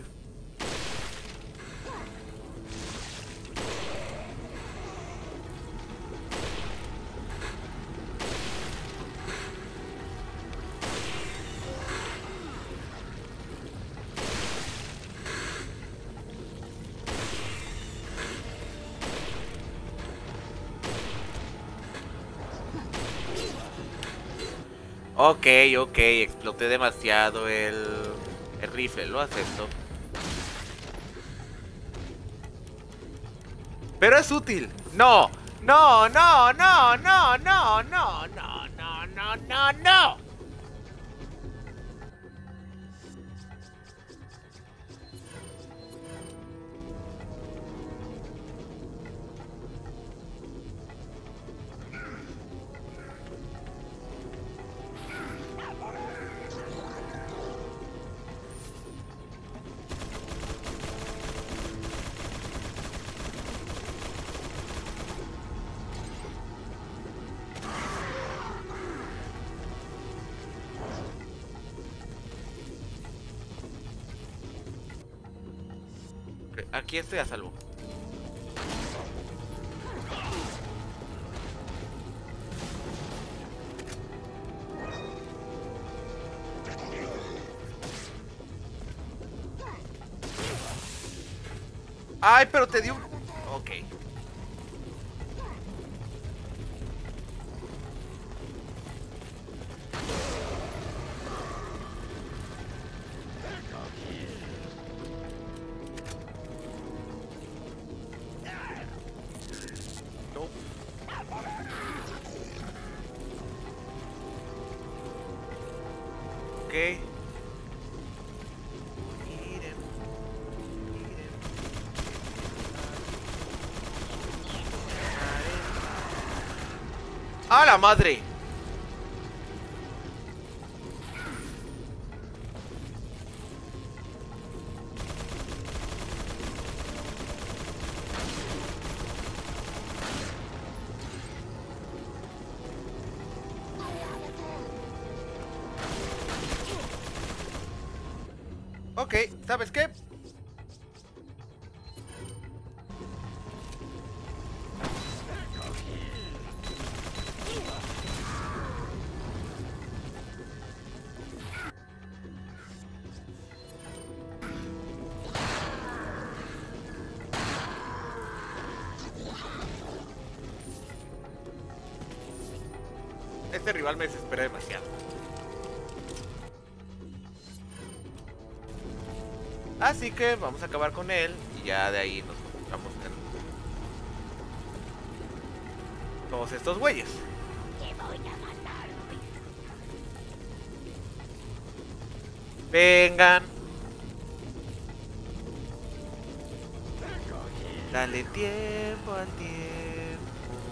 Ok, ok, exploté demasiado el, el rifle, lo acepto. Pero es útil. No, no, no, no, no, no, no, no, no, no, no, no. Aquí estoy a salvo. Ay, pero te dio un... Ok. No. Ok. Miren, miren. ¡A la madre! Ok, ¿sabes qué? Este rival me desespera demasiado. Así que vamos a acabar con él y ya de ahí nos enfocamos en todos estos güeyes. Vengan. Dale tiempo al tiempo.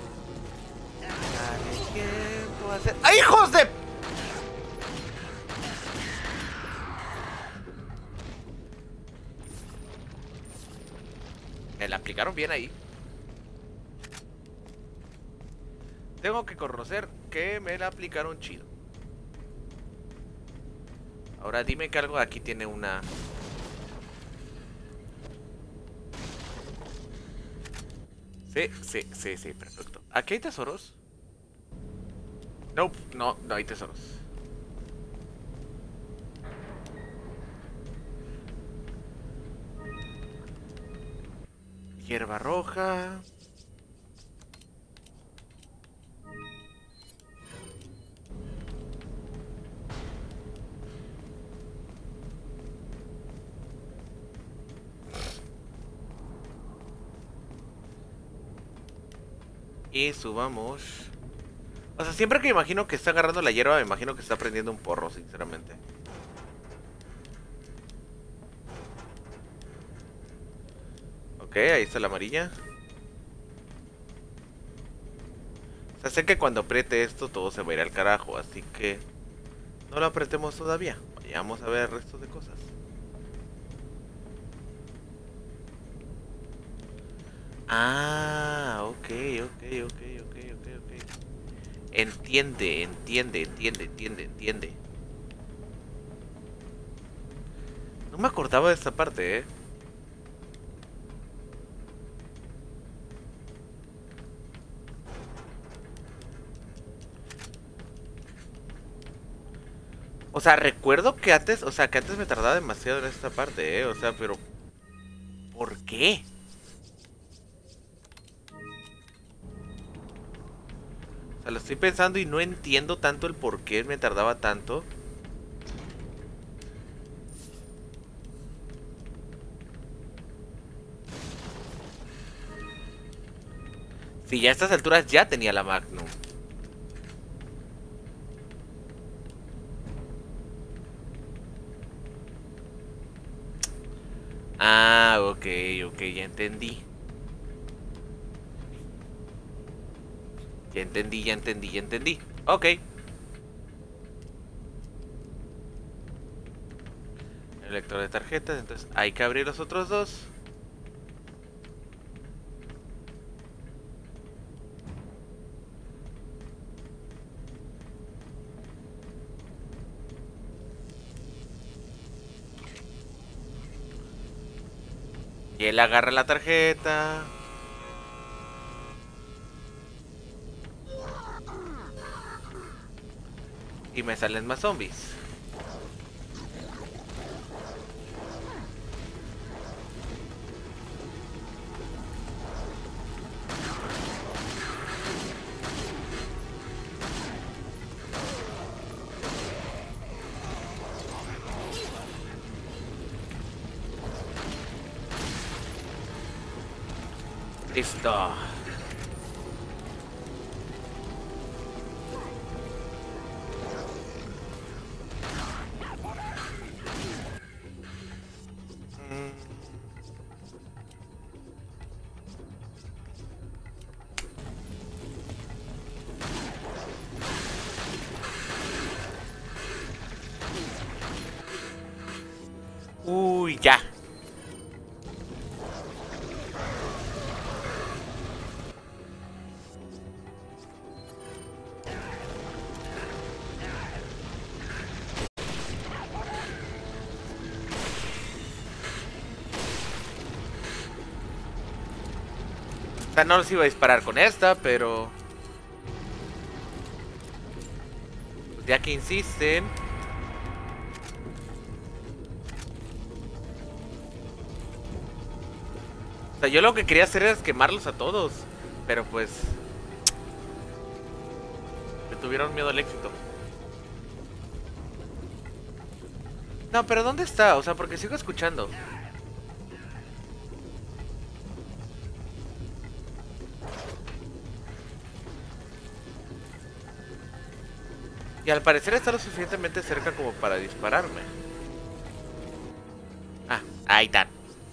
Dale tiempo a hacer... ¡Ay, hijos de! Me la aplicaron bien ahí. Tengo que conocer que me la aplicaron chido. Ahora dime que algo de aquí tiene una... Sí, sí, sí, sí, perfecto. ¿Aquí hay tesoros? Nope, no, no hay tesoros. Hierba roja. Y subamos. O sea, siempre que imagino que está agarrando la hierba, me imagino que está prendiendo un porro, sinceramente. Ok, ahí está la amarilla. O sea, sé que cuando apriete esto todo se va a ir al carajo, así que no lo apretemos todavía. Vayamos a ver el resto de cosas. Ah, ok, ok, ok, ok, ok, ok. Entiende, entiende, entiende, entiende, entiende. No me acordaba de esta parte, eh. O sea, recuerdo que antes, o sea, que antes me tardaba demasiado en esta parte, eh. O sea, pero ¿por qué? O sea, lo estoy pensando y no entiendo tanto el por qué me tardaba tanto. Si ya a estas alturas ya tenía la Magnum. Ah, ok, ok, ya entendí. Ya entendí, ya entendí, ya entendí. Ok. El lector de tarjetas, entonces hay que abrir los otros dos. Y él agarra la tarjeta. Y me salen más zombies. Listo. Uy, ya. O sea, no los iba a disparar con esta, pero ya que insisten. O sea, yo lo que quería hacer era quemarlos a todos. Pero pues me tuvieron miedo al éxito. No, pero ¿dónde está? O sea, porque sigo escuchando. Y al parecer está lo suficientemente cerca como para dispararme. Ah, ahí están.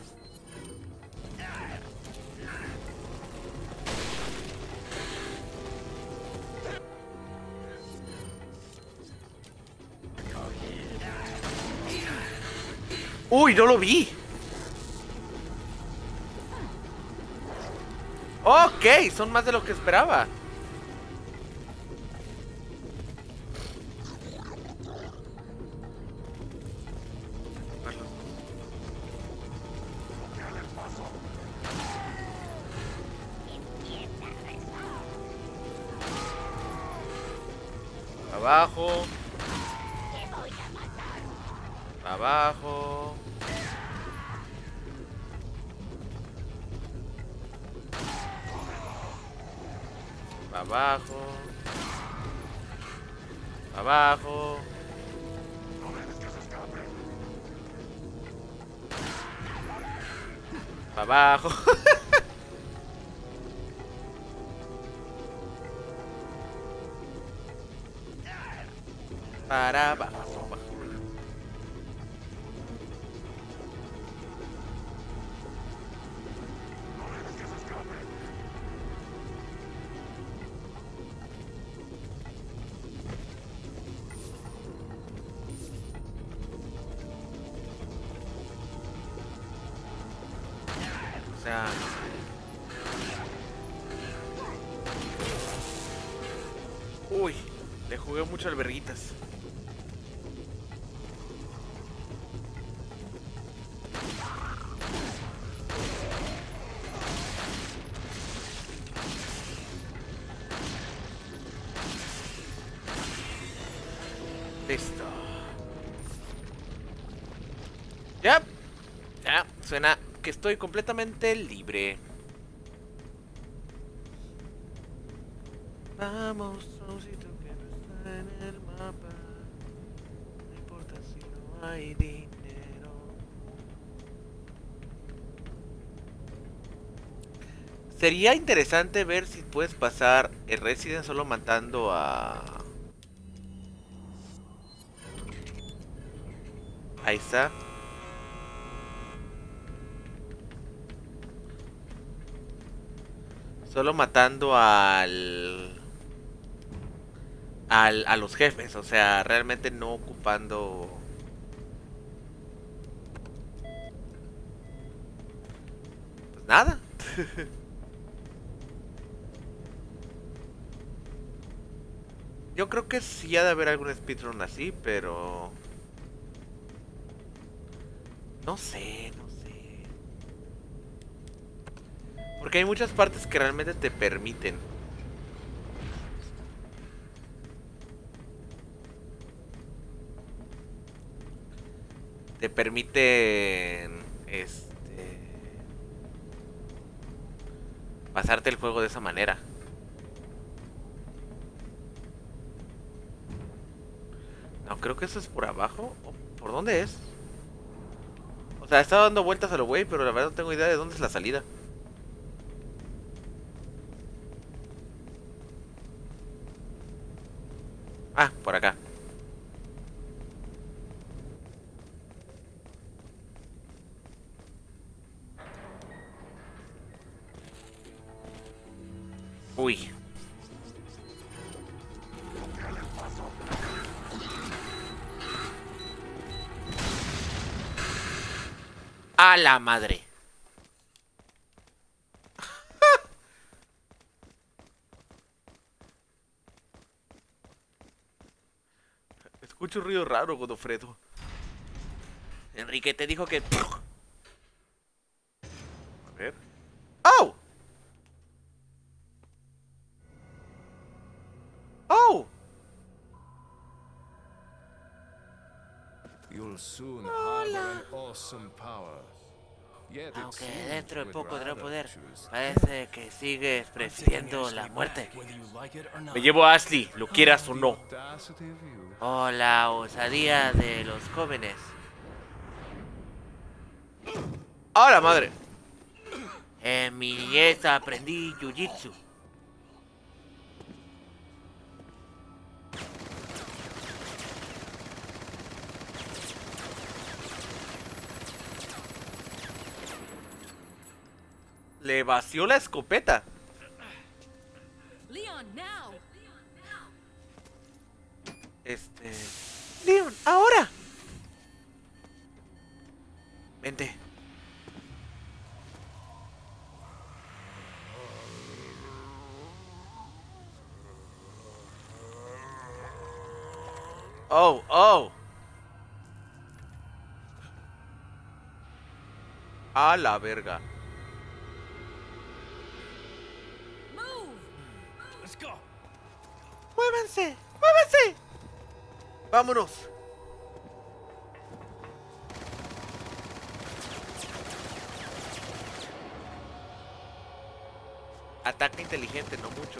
Uy, no lo vi. Ok, son más de lo que esperaba. Abajo. Abajo. Abajo. Abajo. Abajo. Para abajo, abajo. O sea... Uy, le jugué mucho al verguitas. Listo. Ya. Ya, suena que estoy completamente libre. Vamos, a un sitio que no está en el mapa. No importa si no hay dinero. Sería interesante ver si puedes pasar el Resident solo matando a... Ahí está. Solo matando al... al... a los jefes, o sea, realmente no ocupando... Pues nada. Yo creo que sí ha de haber algún speedrun así, pero... No sé, no sé. Porque hay muchas partes que realmente te permiten. Te permiten... Este... pasarte el juego de esa manera. No, creo que eso es por abajo. ¿O por dónde es? O sea, he estado dando vueltas a lo güey, pero la verdad no tengo idea de dónde es la salida. Ah, por acá. Uy. A la madre. Escucho un ruido raro, Godofredo. Enrique te dijo que... A ver. ¡Oh! ¡Oh! You'll soon harbor an awesome power. Yet it Aunque seems dentro de we'd poco tendrá rather poder, choose parece que sigues prefiriendo la muerte. whether you like it or not. Me llevo a Ashley, lo quieras o The no. audacity of you. Oh, la osadía de los jóvenes. ¡Oh, la madre! En mi niñez aprendí jiu-jitsu. Le vació la escopeta. Leon, now! Este... Leon, ahora. Vente. Oh, oh. A la verga. Move! Let's go. ¡Muévanse! ¡Muévanse! ¡Vámonos! Ataque inteligente, no mucho.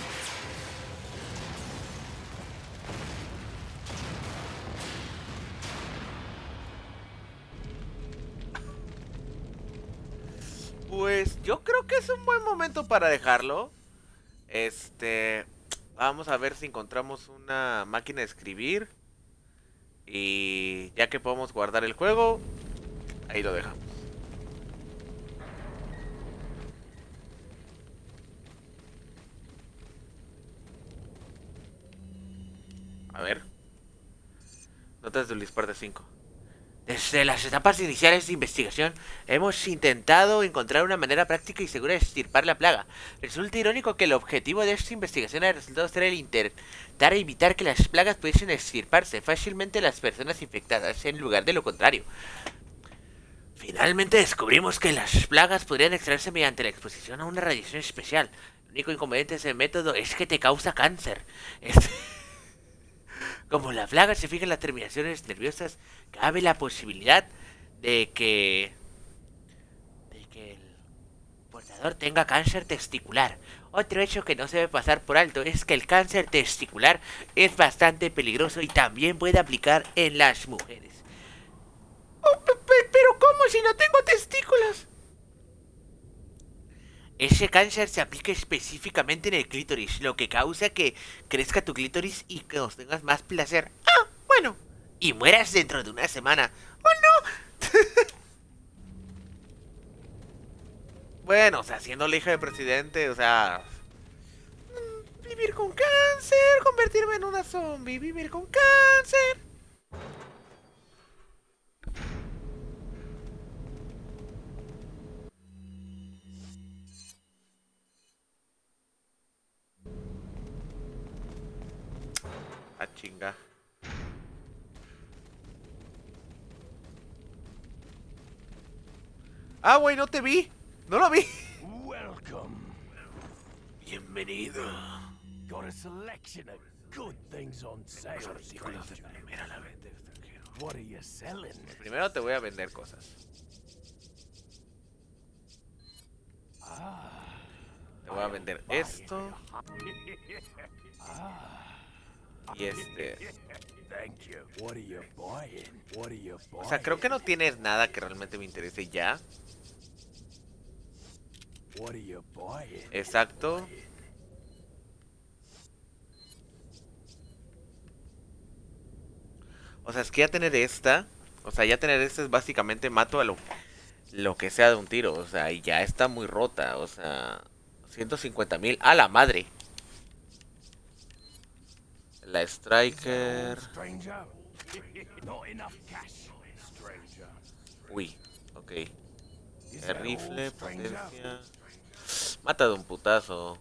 Pues yo creo que es un buen momento para dejarlo. Este... Vamos a ver si encontramos una máquina de escribir. Y ya que podemos guardar el juego, ahí lo dejamos. A ver. Notas de Ulis parte cinco. Desde las etapas iniciales de investigación, hemos intentado encontrar una manera práctica y segura de extirpar la plaga. Resulta irónico que el objetivo de esta investigación haya resultado ser el intentar evitar que las plagas pudiesen extirparse fácilmente las personas infectadas, en lugar de lo contrario. Finalmente descubrimos que las plagas podrían extraerse mediante la exposición a una radiación especial. El único inconveniente de ese método es que te causa cáncer. Este... Como la plaga se fija en las terminaciones nerviosas, cabe la posibilidad de que de que el portador tenga cáncer testicular. Otro hecho que no se debe pasar por alto es que el cáncer testicular es bastante peligroso y también puede aplicar en las mujeres. Oh, pero ¿cómo si no tengo testículos? Ese cáncer se aplica específicamente en el clítoris, lo que causa que crezca tu clítoris y que nos tengas más placer. Ah, bueno. Y mueras dentro de una semana. ¡Oh, no! Bueno, o sea, siendo la hija del presidente, o sea... Vivir con cáncer, convertirme en una zombie, vivir con cáncer. A chinga. Ah, güey, no te vi. No lo vi. Welcome. Bienvenido. Got a selection of good things on sale, Artículos de stranger. primera a la venta extranjero. What are you selling? Primero te voy a vender cosas. Te voy a vender esto y este. Thank you. What are you buying? What are you buying? O sea, creo que no tienes nada que realmente me interese ya. What are you buying? Exacto. O sea, es que ya tener esta, o sea, ya tener esta es básicamente mato a lo, lo que sea de un tiro. O sea, y ya está muy rota. O sea, ciento cincuenta mil. ¡A la madre! La Striker. Stranger. Not enough cash, stranger. Uy, ok. Is El that all, rifle, stranger? potencia. Mata de un putazo.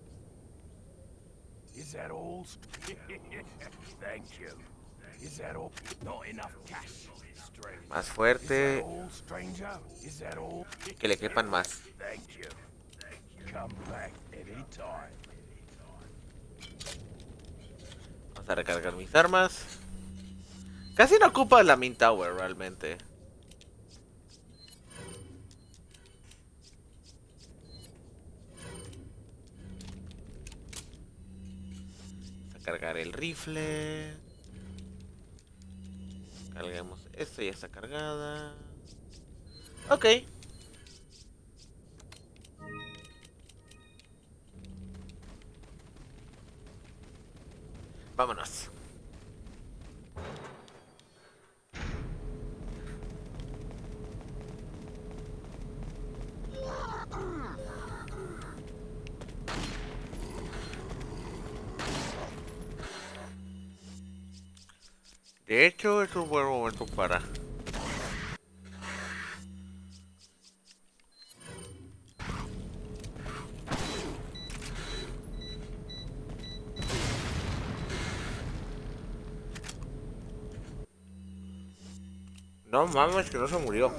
Is that all? Thank you. Is that all? Not enough cash, stranger. Más Is that fuerte. all, stranger? Is that all? Que le quepan más. Thank you. Come back anytime. Vamos a recargar mis armas. Casi no ocupa la Min Tower realmente. Vamos a cargar el rifle. Carguemos esto, ya está cargada. Ok. Vámonos. De hecho, es un buen momento para... No mames, que no se murió.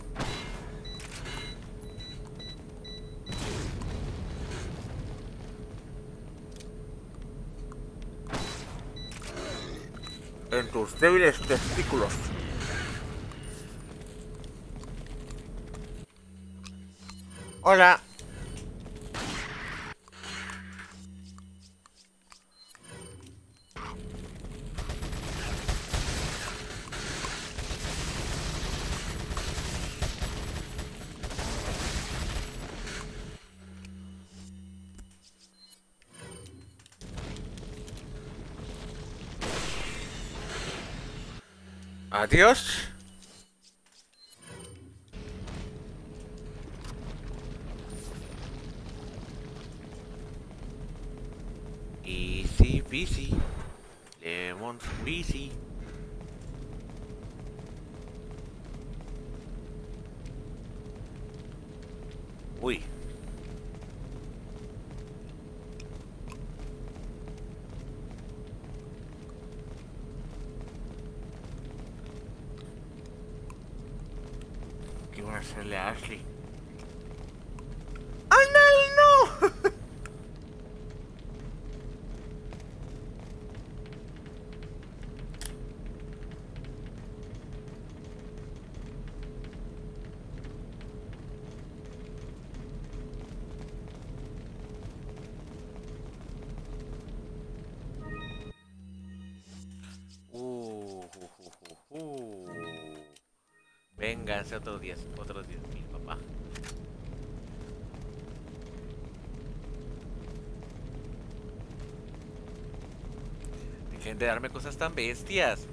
En tus débiles testículos. Hola. Adiós. Easy peasy. Lemon squeezy. Uy. ¿Qué iban a hacerle a Ashley? ¡Anal, no! Uh, uh, uh, uh, uh. Vénganse otros diez, otros diez mil, papá. Dejen de darme cosas tan bestias.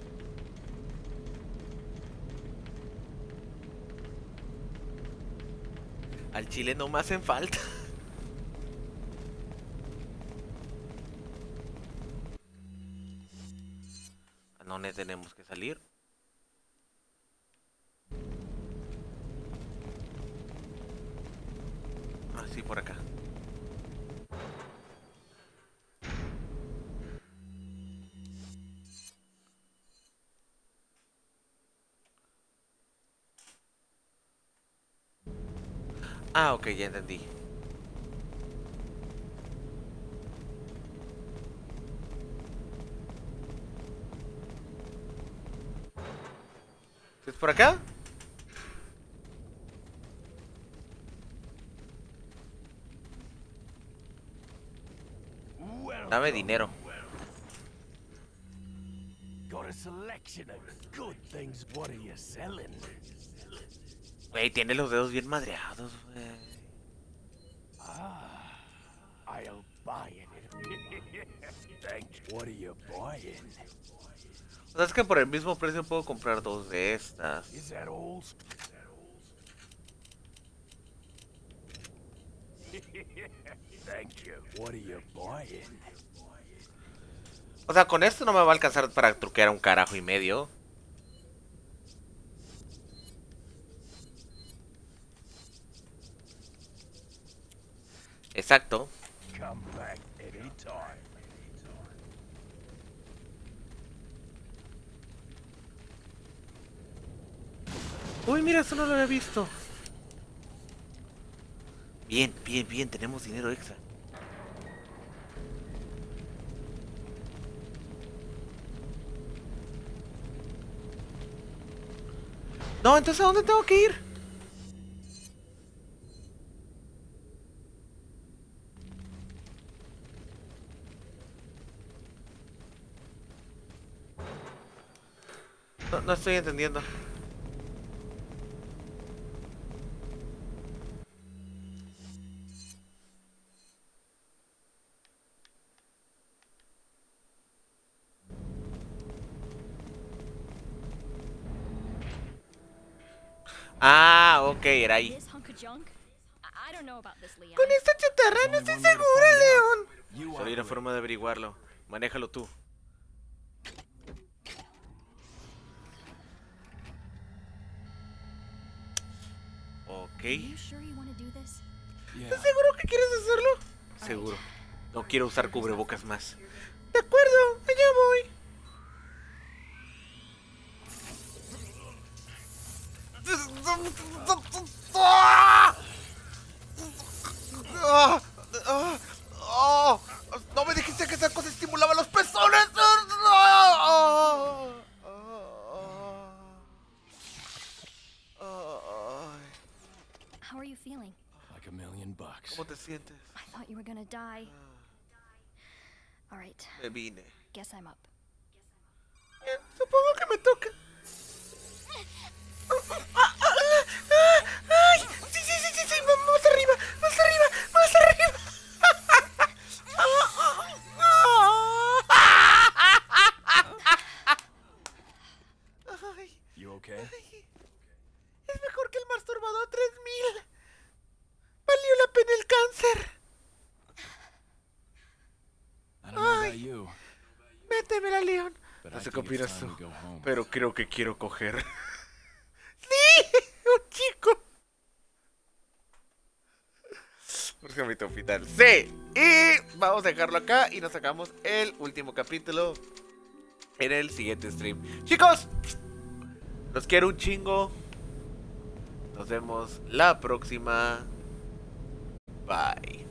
Al chile no me hacen falta. ¿A dónde tenemos que salir? Ah, sí, por acá. Ah, ok, ya entendí. ¿Es por acá? Dame dinero. Got a selection of good things. What are you selling? Güey, tiene los dedos bien madreados, güey. Ah, I'll buy it. Thank you. What are you buying? O sea, es que por el mismo precio puedo comprar dos de estas. Is that all? Thank you. What are you buying? O sea, con esto no me va a alcanzar para truquear un carajo y medio. Exacto. Come back anytime. Uy, mira, eso no lo había visto. Bien, bien, bien, tenemos dinero extra. No, entonces ¿a dónde tengo que ir? No, no estoy entendiendo. Ah, ok, era ahí. This hunk of junk? I I don't know about this, Leon. Con esta chatarra no estoy segura, León. You Solo hay una forma de averiguarlo. Manéjalo tú. Ok. Are you sure you want to do this? ¿Estás seguro que quieres hacerlo? Seguro. No quiero usar cubrebocas más. De acuerdo, allá voy. Ah, ah, ah, no me dijiste que esa cosa estimulaba los pezones. Ah, ah, How are you feeling? like a million bucks. ¿Cómo te sientes? I thought you were gonna die. All right, Me vine. guess I'm up. Bien, supongo que me toca. ¡Ay! Sí, sí, sí, sí, sí, más arriba, más arriba, más arriba. Siéntemela, Leon. But No I sé qué think it's opinas time tú, we go home. pero creo que quiero coger. ¡Sí! ¡Un chico! Próximo hospital. ¡Sí! Y vamos a dejarlo acá y nos sacamos el último capítulo en el siguiente stream. Chicos, los quiero un chingo. Nos vemos la próxima. Bye.